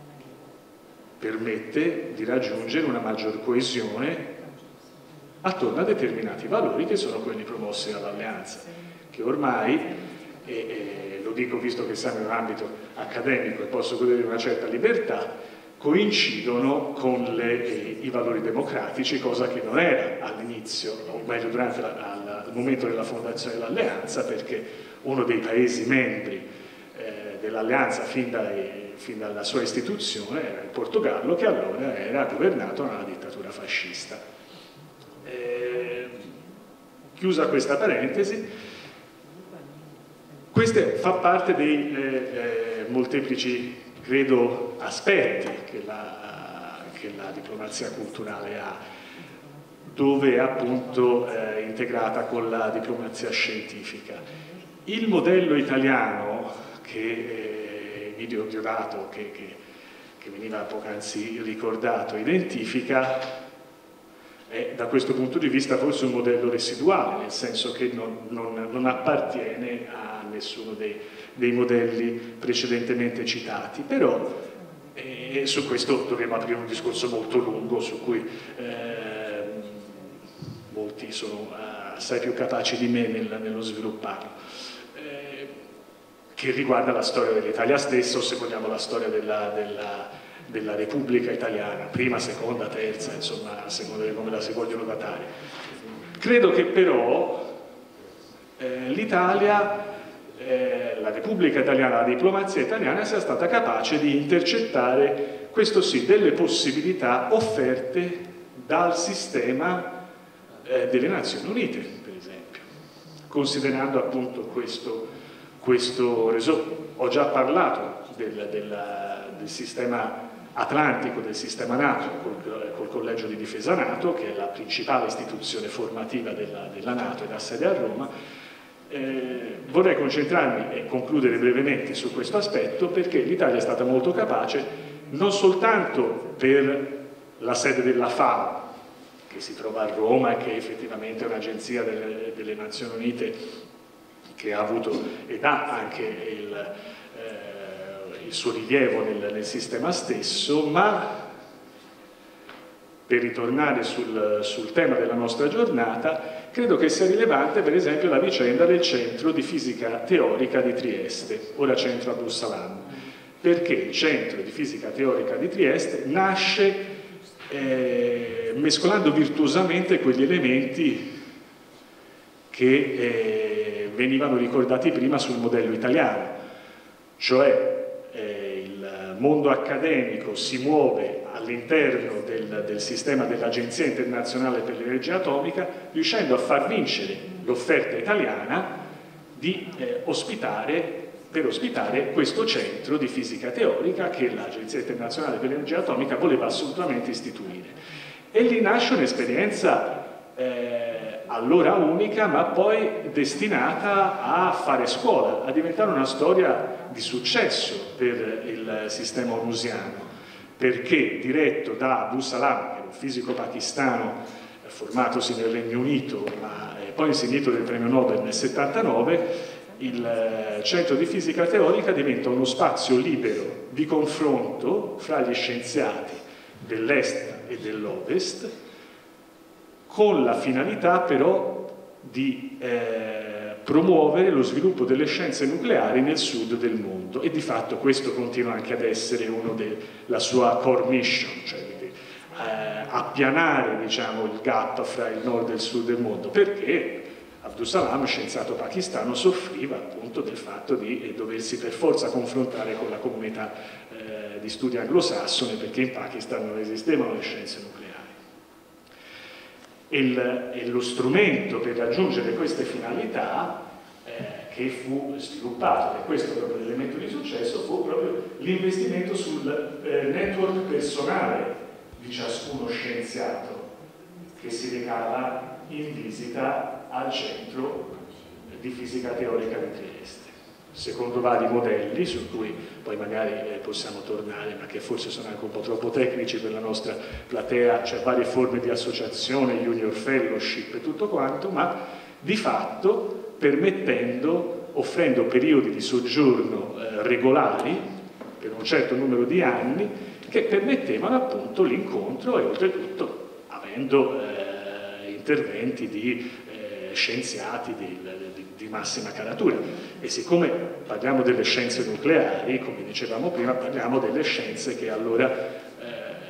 permette di raggiungere una maggior coesione attorno a determinati valori che sono quelli promossi dall'alleanza, che ormai, e, e lo dico visto che siamo in un ambito accademico e posso godere di una certa libertà, coincidono con le, eh, i valori democratici, cosa che non era all'inizio, o meglio durante la, la, il momento della fondazione dell'alleanza, perché uno dei Paesi membri eh, dell'alleanza fin, dai, fin dalla sua istituzione era il Portogallo, che allora era governato da una dittatura fascista. Eh, chiusa questa parentesi, questo fa parte dei eh, eh, molteplici, credo, aspetti che la, che la diplomazia culturale ha, dove è appunto eh, integrata con la diplomazia scientifica. Il modello italiano che Emilio Diodato, che, che, che veniva poc'anzi ricordato, identifica, è da questo punto di vista forse un modello residuale, nel senso che non, non, non appartiene a nessuno dei, dei modelli precedentemente citati, però eh, su questo dovremmo aprire un discorso molto lungo su cui eh, molti sono assai più capaci di me nel, nello svilupparlo, eh, che riguarda la storia dell'Italia stessa, o se vogliamo la storia della, della della Repubblica Italiana, prima, seconda, terza, insomma, a seconda di come la si vogliono datare. Credo che però eh, l'Italia, eh, la Repubblica Italiana, la diplomazia italiana sia stata capace di intercettare, questo sì, delle possibilità offerte dal sistema eh, delle Nazioni Unite, per esempio, considerando appunto questo, questo réseau. Ho già parlato del, del, del sistema atlantico, del sistema NATO col, col Collegio di Difesa NATO, che è la principale istituzione formativa della, della NATO ed ha sede a Roma. Eh, vorrei concentrarmi e concludere brevemente su questo aspetto, perché l'Italia è stata molto capace non soltanto per la sede della FAO, che si trova a Roma e che effettivamente è un'agenzia delle, delle Nazioni Unite che ha avuto ed ha anche il, eh, il suo rilievo nel, nel sistema stesso, ma per ritornare sul, sul tema della nostra giornata, credo che sia rilevante per esempio la vicenda del Centro di Fisica Teorica di Trieste, ora Centro Abdus Salam, perché il Centro di Fisica Teorica di Trieste nasce eh, mescolando virtuosamente quegli elementi che eh, venivano ricordati prima sul modello italiano, cioè eh, il mondo accademico si muove all'interno del, del sistema dell'Agenzia Internazionale per l'Energia Atomica, riuscendo a far vincere l'offerta italiana di eh, ospitare, per ospitare questo centro di fisica teorica che l'Agenzia Internazionale per l'Energia Atomica voleva assolutamente istituire. E lì nasce un'esperienza eh, allora unica, ma poi destinata a fare scuola, a diventare una storia di successo per il sistema onusiano, perché diretto da Abdus Salam, che è un fisico pakistano formatosi nel Regno Unito, ma poi insignito del premio Nobel nel settantanove, il Centro di Fisica Teorica diventa uno spazio libero di confronto fra gli scienziati dell'Est e dell'Ovest, con la finalità però di eh, promuovere lo sviluppo delle scienze nucleari nel sud del mondo, e di fatto questo continua anche ad essere uno della sua core mission, cioè di eh, appianare, diciamo, il gap fra il nord e il sud del mondo, perché Abdus Salam, scienziato pakistano, soffriva appunto del fatto di eh, doversi per forza confrontare con la comunità eh, di studi anglosassone, perché in Pakistan non esistevano le scienze nucleari. E, il, e lo strumento per raggiungere queste finalità eh, che fu sviluppato, e questo è proprio l'elemento di successo, fu proprio l'investimento sul eh, network personale di ciascuno scienziato che si recava in visita al Centro di Fisica Teorica di Trieste, secondo vari modelli su cui poi magari eh, possiamo tornare, ma che forse sono anche un po' troppo tecnici per la nostra platea, cioè varie forme di associazione, junior fellowship e tutto quanto, ma di fatto permettendo, offrendo periodi di soggiorno eh, regolari per un certo numero di anni, che permettevano appunto l'incontro e oltretutto avendo eh, interventi di eh, scienziati di, di, di massima caratura. E siccome parliamo delle scienze nucleari, come dicevamo prima, parliamo delle scienze che allora eh,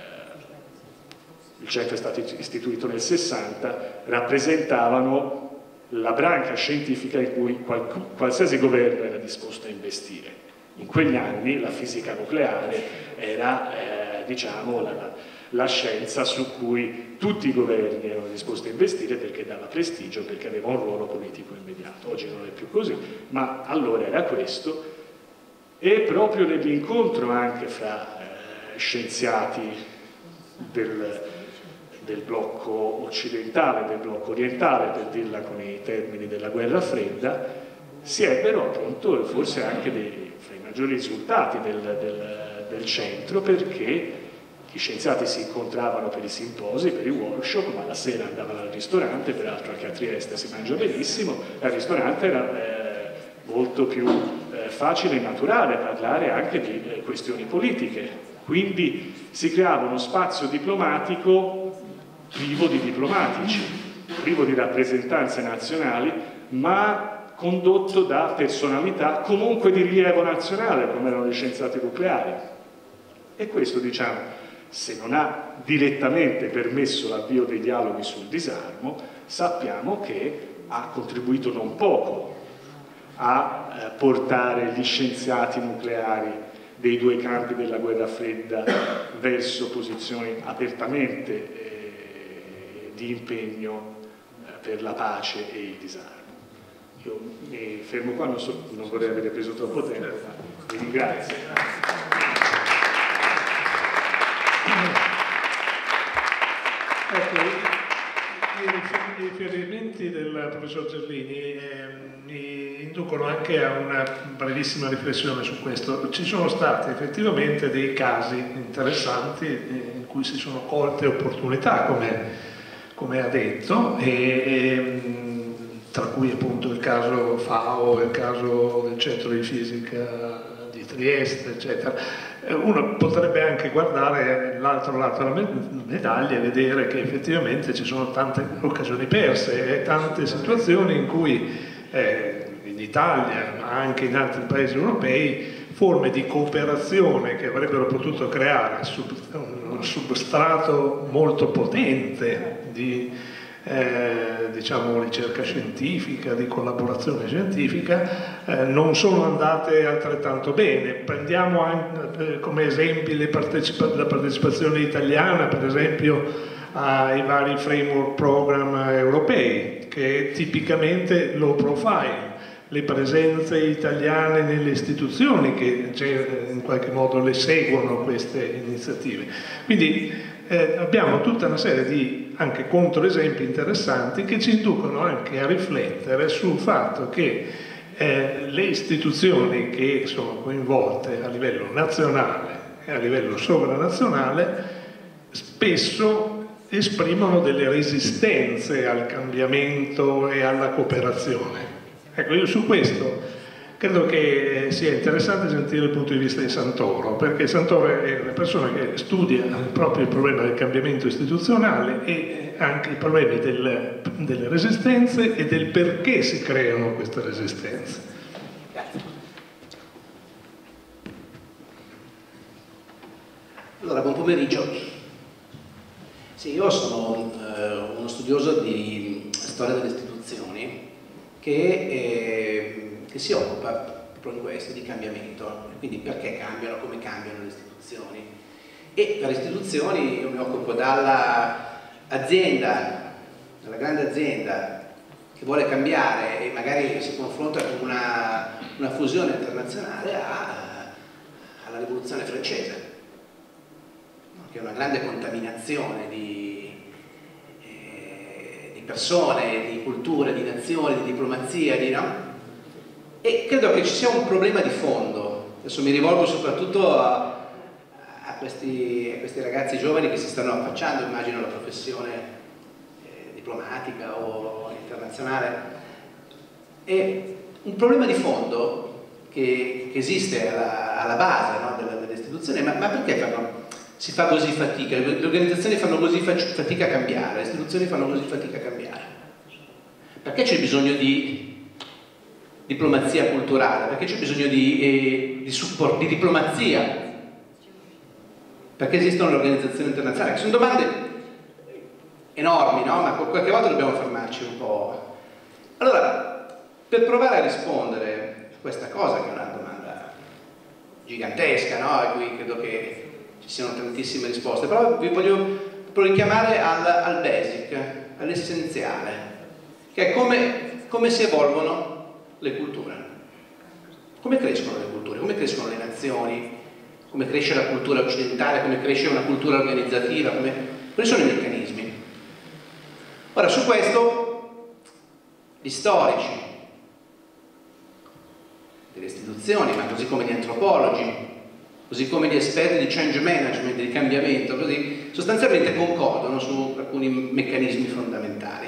il centro è stato istituito nel sessanta, rappresentavano la branca scientifica in cui qual, qualsiasi governo era disposto a investire. In quegli anni la fisica nucleare era eh, diciamo, la, la scienza su cui tutti i governi erano disposti a investire, perché dava prestigio, perché aveva un ruolo politico immediato. Oggi non è più così, ma allora era questo, e proprio nell'incontro anche fra eh, scienziati del, del blocco occidentale, del blocco orientale, per dirla con i termini della guerra fredda, si ebbero appunto forse anche dei fra i maggiori risultati del, del, del centro, perché gli scienziati si incontravano per i simposi, per i workshop, ma la sera andavano al ristorante, peraltro anche a Trieste si mangia benissimo, e al ristorante era eh, molto più eh, facile e naturale parlare anche di eh, questioni politiche, quindi si creava uno spazio diplomatico privo di diplomatici, privo di rappresentanze nazionali, ma condotto da personalità comunque di rilievo nazionale, come erano gli scienziati nucleari. E questo, diciamo, se non ha direttamente permesso l'avvio dei dialoghi sul disarmo, sappiamo che ha contribuito non poco a eh, portare gli scienziati nucleari dei due campi della guerra fredda verso posizioni apertamente eh, di impegno eh, per la pace e il disarmo. io mi fermo qua, non, so, non vorrei avere preso troppo tempo, ma vi ringrazio. Ecco, i riferimenti del professor Gerlini eh, mi inducono anche a una brevissima riflessione su questo. Ci sono stati effettivamente dei casi interessanti in cui si sono colte opportunità, come, come ha detto, e, e, tra cui appunto il caso FAO, il caso del centro di fisica di Trieste, eccetera. Uno potrebbe anche guardare l'altro lato della medaglia e vedere che effettivamente ci sono tante occasioni perse e tante situazioni in cui eh, in Italia, ma anche in altri paesi europei, forme di cooperazione che avrebbero potuto creare un substrato molto potente di Eh, diciamo ricerca scientifica, di collaborazione scientifica, eh, non sono andate altrettanto bene. Prendiamo anche, eh, come esempi le partecipa la partecipazione italiana, per esempio, ai vari framework program europei, che è tipicamente low profile, le presenze italiane nelle istituzioni che cioè, in qualche modo le seguono queste iniziative. Quindi eh, abbiamo tutta una serie di anche controesempi interessanti che ci inducono anche a riflettere sul fatto che eh, le istituzioni che sono coinvolte a livello nazionale e a livello sovranazionale spesso esprimono delle resistenze al cambiamento e alla cooperazione. Ecco, io su questo credo che sia interessante sentire il punto di vista di Santoro, perché Santoro è una persona che studia proprio il problema del cambiamento istituzionale e anche i problemi del, delle resistenze e del perché si creano queste resistenze. Allora, buon pomeriggio. Sì, io sono eh, uno studioso di storia delle istituzioni che eh, che si occupa proprio di questo, di cambiamento, quindi perché cambiano, come cambiano le istituzioni. E per le istituzioni io mi occupo dall'azienda, dalla grande azienda che vuole cambiare e magari si confronta con una, una fusione internazionale a, alla rivoluzione francese, che è una grande contaminazione di, eh, di persone, di culture, di nazioni, di diplomazia, di no? E credo che ci sia un problema di fondo. Adesso mi rivolgo soprattutto a, a, questi, a questi ragazzi giovani che si stanno affacciando, immagino, alla professione eh, diplomatica o internazionale. E un problema di fondo che, che esiste alla, alla base, no, delle, delle istituzioni, ma, ma perché fanno, si fa così fatica? Le organizzazioni fanno così fatica a cambiare, le istituzioni fanno così fatica a cambiare? Perché c'è bisogno di diplomazia culturale? Perché c'è bisogno di, eh, di, support, di diplomazia? Perché esistono le organizzazioni internazionali? Che sono domande enormi, no? Ma qualche volta dobbiamo fermarci un po'. Allora, per provare a rispondere a questa cosa, che è una domanda gigantesca, no? A cui credo che ci siano tantissime risposte, però vi voglio richiamare al, al basic, all'essenziale, che è come, come si evolvono le culture. Come crescono le culture? Come crescono le nazioni? Come cresce la cultura occidentale? Come cresce una cultura organizzativa? Come... Quali sono i meccanismi? Ora, su questo gli storici delle istituzioni, ma così come gli antropologi, così come gli esperti di change management, di cambiamento, così, sostanzialmente concordano su alcuni meccanismi fondamentali.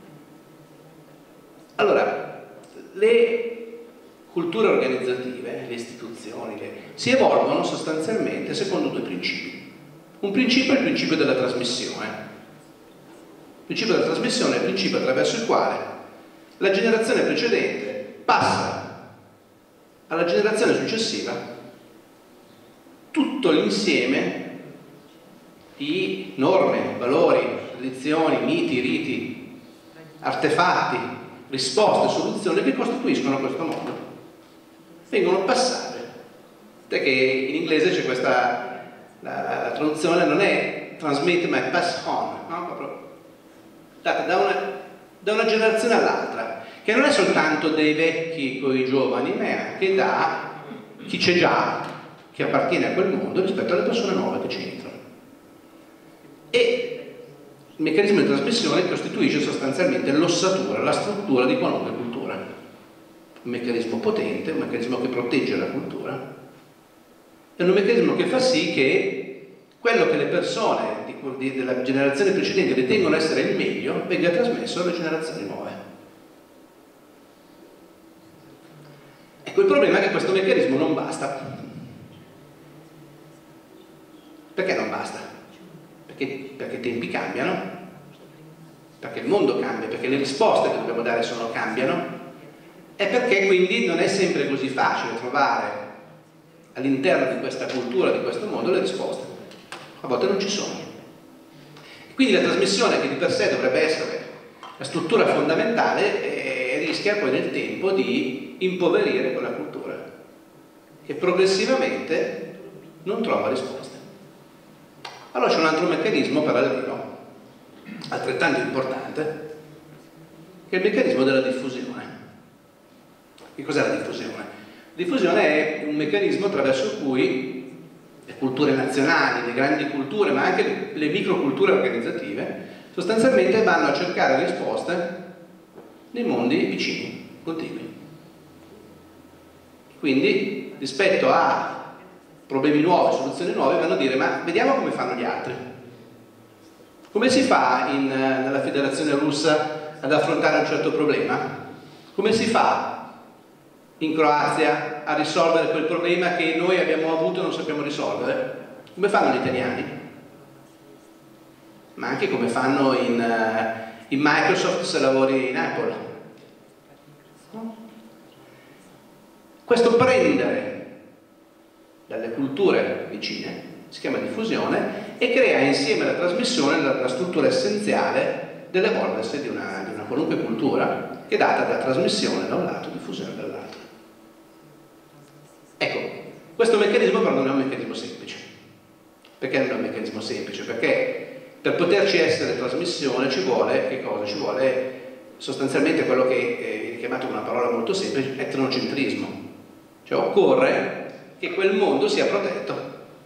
Allora, le culture organizzative, le istituzioni, le, si evolvono sostanzialmente secondo due principi. Un principio è il principio della trasmissione. Il principio della trasmissione è il principio attraverso il quale la generazione precedente passa alla generazione successiva tutto l'insieme di norme, valori, tradizioni, miti, riti, artefatti, risposte, soluzioni che costituiscono questo mondo. Vengono passate, perché in inglese c'è questa, la, la, la traduzione non è transmit ma pass on, no? Proprio data da una, da una generazione all'altra. che non è soltanto dei vecchi con i giovani, ma è anche da chi c'è già, che appartiene a quel mondo, rispetto alle persone nuove che ci entrano. E il meccanismo di trasmissione costituisce sostanzialmente l'ossatura, la struttura di qualunque cultura. Un meccanismo potente, un meccanismo che protegge la cultura, è un meccanismo che fa sì che quello che le persone di, di, della generazione precedente ritengono essere il meglio venga trasmesso alle generazioni nuove. Ecco, il problema è che questo meccanismo non basta. Perché non basta? Perché, perché i tempi cambiano, perché il mondo cambia, perché le risposte che dobbiamo dare sono, cambiano, e perché quindi non è sempre così facile trovare all'interno di questa cultura, di questo mondo, le risposte. A volte non ci sono. Quindi la trasmissione, che di per sé dovrebbe essere la struttura fondamentale, eh, rischia poi nel tempo di impoverire quella cultura, che progressivamente non trova risposte. Allora c'è un altro meccanismo parallelo, altrettanto importante, che è il meccanismo della diffusione. Che cos'è la diffusione? La diffusione è un meccanismo attraverso cui le culture nazionali, le grandi culture, ma anche le, le microculture organizzative, sostanzialmente vanno a cercare risposte nei mondi vicini, contigui. Quindi, rispetto a problemi nuovi, soluzioni nuove, vanno a dire: ma vediamo come fanno gli altri. Come si fa in, nella Federazione Russa ad affrontare un certo problema? Come si fa in Croazia a risolvere quel problema che noi abbiamo avuto e non sappiamo risolvere? Come fanno gli italiani? Ma anche come fanno in, in Microsoft se lavori in Apple. Questo prendere dalle culture vicine si chiama diffusione e crea insieme alla trasmissione la, la struttura essenziale dell'evolversi di una, di una qualunque cultura, che è data da trasmissione da un lato e diffusione dall'altro. Ecco, questo meccanismo però non è un meccanismo semplice. Perché non è un meccanismo semplice? Perché per poterci essere trasmissione ci vuole, che cosa? Ci vuole sostanzialmente quello che viene chiamato con una parola molto semplice, etnocentrismo. Cioè occorre che quel mondo sia protetto.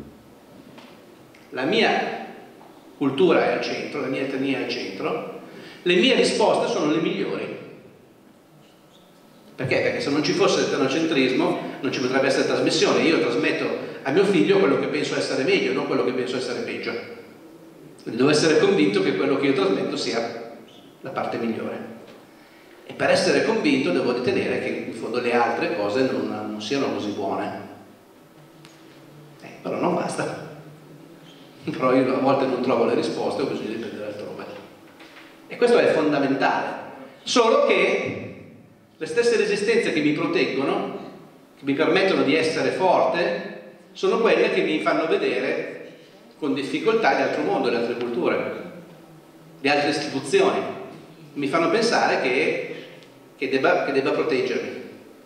La mia cultura è al centro, la mia etnia è al centro, le mie risposte sono le migliori. Perché? Perché se non ci fosse l'etnocentrismo non ci potrebbe essere trasmissione. Io trasmetto a mio figlio quello che penso essere meglio, non quello che penso essere peggio. Quindi devo essere convinto che quello che io trasmetto sia la parte migliore. E per essere convinto devo ritenere che in fondo le altre cose non, non siano così buone. Eh, però non basta. Però io a volte non trovo le risposte, ho bisogno di prendere altrove. E questo è fondamentale. Solo che le stesse resistenze che mi proteggono, che mi permettono di essere forte, sono quelle che mi fanno vedere con difficoltà l'altro mondo, le altre culture, le altre istituzioni. Mi fanno pensare che, che, debba, che debba proteggermi.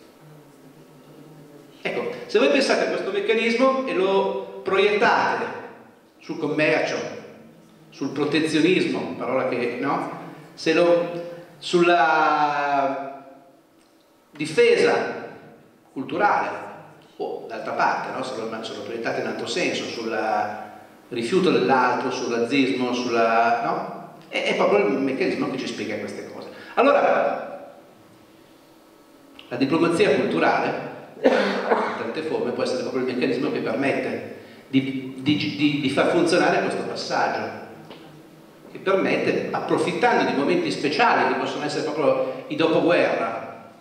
Ecco, se voi pensate a questo meccanismo e lo proiettate sul commercio, sul protezionismo, parola che, no? Se lo, sulla difesa culturale, o d'altra parte, no? Se lo, se lo proiettate in altro senso, sul rifiuto dell'altro, sul razzismo, sulla, no? È, è proprio il meccanismo che ci spiega queste cose. Allora, la diplomazia culturale, in tante forme, può essere proprio il meccanismo che permette Di, di, di, di far funzionare questo passaggio, che permette, approfittando di momenti speciali che possono essere proprio i dopoguerra,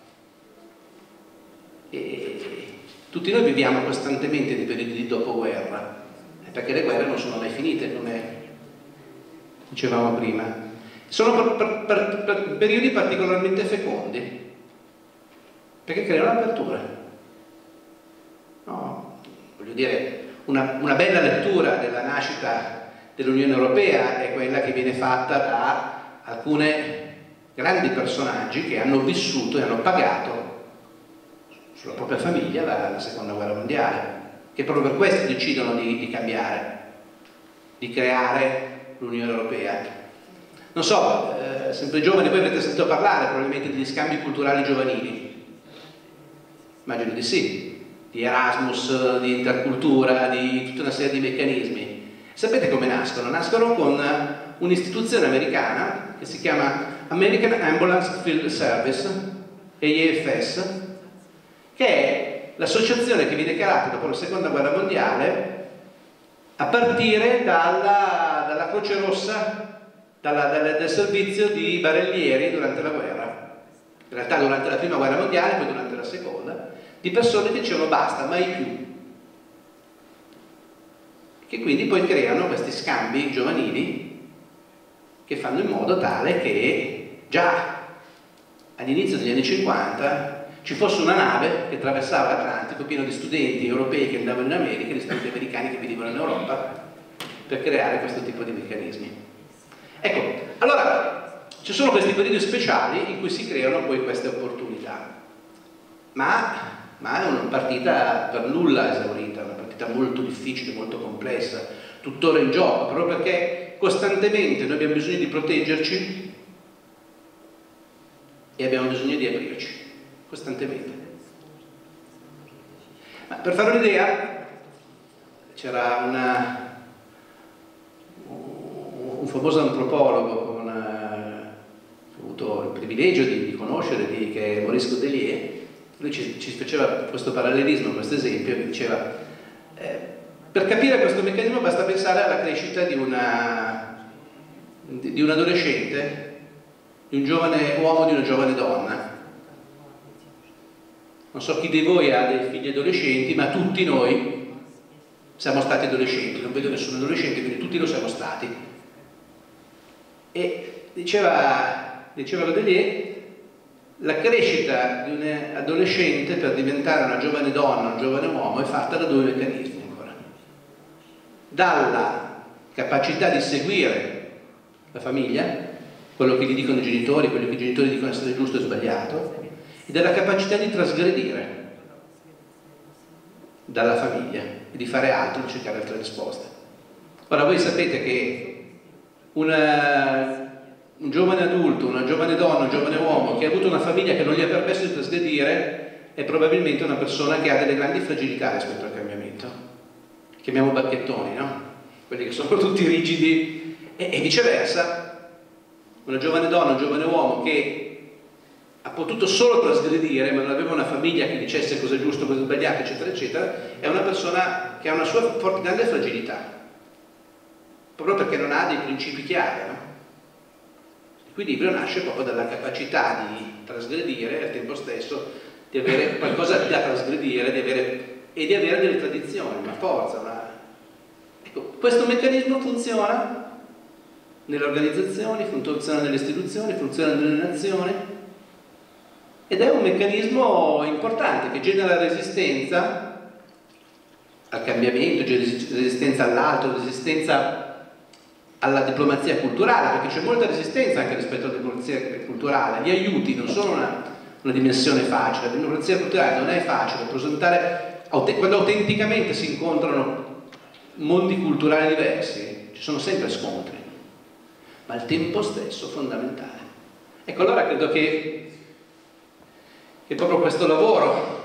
e tutti noi viviamo costantemente di periodi di dopoguerra, perché le guerre non sono mai finite, come dicevamo prima, sono per, per, per, per periodi particolarmente fecondi, perché creano aperture. No, voglio dire, Una, una bella lettura della nascita dell'Unione Europea è quella che viene fatta da alcune grandi personaggi che hanno vissuto e hanno pagato sulla propria famiglia la, la seconda guerra mondiale, che proprio per questo decidono di, di cambiare, di creare l'Unione Europea. Non so, eh, eh, sempre giovani, voi avete sentito parlare probabilmente degli scambi culturali giovanili, immagino di sì, di Erasmus, di intercultura, di tutta una serie di meccanismi. Sapete come nascono? Nascono con un'istituzione americana che si chiama American Ambulance Field Service, A I F S, che è l'associazione che viene creata dopo la seconda guerra mondiale a partire dalla, dalla Croce Rossa, dalla, dal, dal servizio di barellieri durante la guerra, in realtà durante la prima guerra mondiale, poi durante la seconda, di persone che dicevano basta, mai più, che quindi poi creano questi scambi giovanili che fanno in modo tale che già all'inizio degli anni cinquanta ci fosse una nave che attraversava l'Atlantico pieno di studenti europei che andavano in America e di studenti americani che venivano in Europa per creare questo tipo di meccanismi. Ecco, allora ci sono questi periodi speciali in cui si creano poi queste opportunità, ma, ma è una partita per nulla esaurita, una partita molto difficile, molto complessa, tuttora in gioco, proprio perché costantemente noi abbiamo bisogno di proteggerci e abbiamo bisogno di aprirci, costantemente. Ma per fare un'idea, c'era una, un famoso antropologo con, uh, ho avuto il privilegio di, di conoscere, di, che è Maurice Godelier. Lui ci, ci faceva questo parallelismo, questo esempio, che diceva eh, per capire questo meccanismo basta pensare alla crescita di, una, di, di un adolescente, di un giovane uomo, di una giovane donna. Non so chi di voi ha dei figli adolescenti, ma tutti noi siamo stati adolescenti, non vedo nessun adolescente, quindi tutti lo siamo stati. E diceva, diceva Godelier, la crescita di un adolescente per diventare una giovane donna, un giovane uomo, è fatta da due meccanismi ancora. Dalla capacità di seguire la famiglia, quello che gli dicono i genitori, quello che i genitori dicono essere giusto e sbagliato, e dalla capacità di trasgredire dalla famiglia e di fare altro, di cercare altre risposte. Ora voi sapete che una, un giovane adulto, una giovane donna, un giovane uomo che ha avuto una famiglia che non gli ha permesso di trasgredire è probabilmente una persona che ha delle grandi fragilità rispetto al cambiamento. Chiamiamo bacchettoni, no? Quelli che sono tutti rigidi, e, e viceversa. Una giovane donna, un giovane uomo che ha potuto solo trasgredire, ma non aveva una famiglia che dicesse cosa è giusto, cosa è sbagliato, eccetera, eccetera, è una persona che ha una sua forte grande fragilità, proprio perché non ha dei principi chiari, no? L'equilibrio nasce proprio dalla capacità di trasgredire e al tempo stesso di avere qualcosa da trasgredire, di avere, e di avere delle tradizioni, una forza. Una... Ecco, questo meccanismo funziona nelle organizzazioni, funziona nelle istituzioni, funziona nelle nazioni, ed è un meccanismo importante che genera resistenza al cambiamento, resistenza all'altro, resistenza alla diplomazia culturale, perché c'è molta resistenza anche rispetto alla diplomazia culturale. Gli aiuti non sono una, una dimensione facile, la diplomazia culturale non è facile, presentare, quando autenticamente si incontrano mondi culturali diversi, ci sono sempre scontri, ma al tempo stesso fondamentale. Ecco, allora credo che, che proprio questo lavoro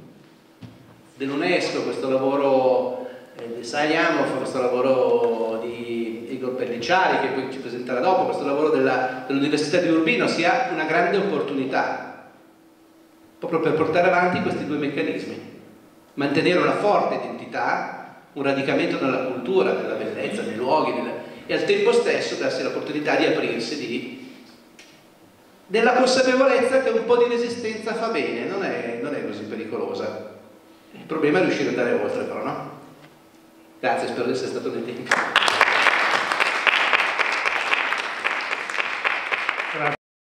dell'UNESCO, questo lavoro eh, di Sayamov, questo lavoro di Igor Pellicciari, che poi ci presenterà dopo, questo lavoro dell'Università di Urbino sia una grande opportunità, proprio per portare avanti questi due meccanismi, mantenere una forte identità, un radicamento nella cultura, nella bellezza, nei luoghi, nella... e al tempo stesso darsi l'opportunità di aprirsi, di... nella consapevolezza che un po' di resistenza fa bene, non è, non è così pericolosa. Il problema è riuscire ad andare oltre, però, no? Grazie, spero di essere stato nel tempo.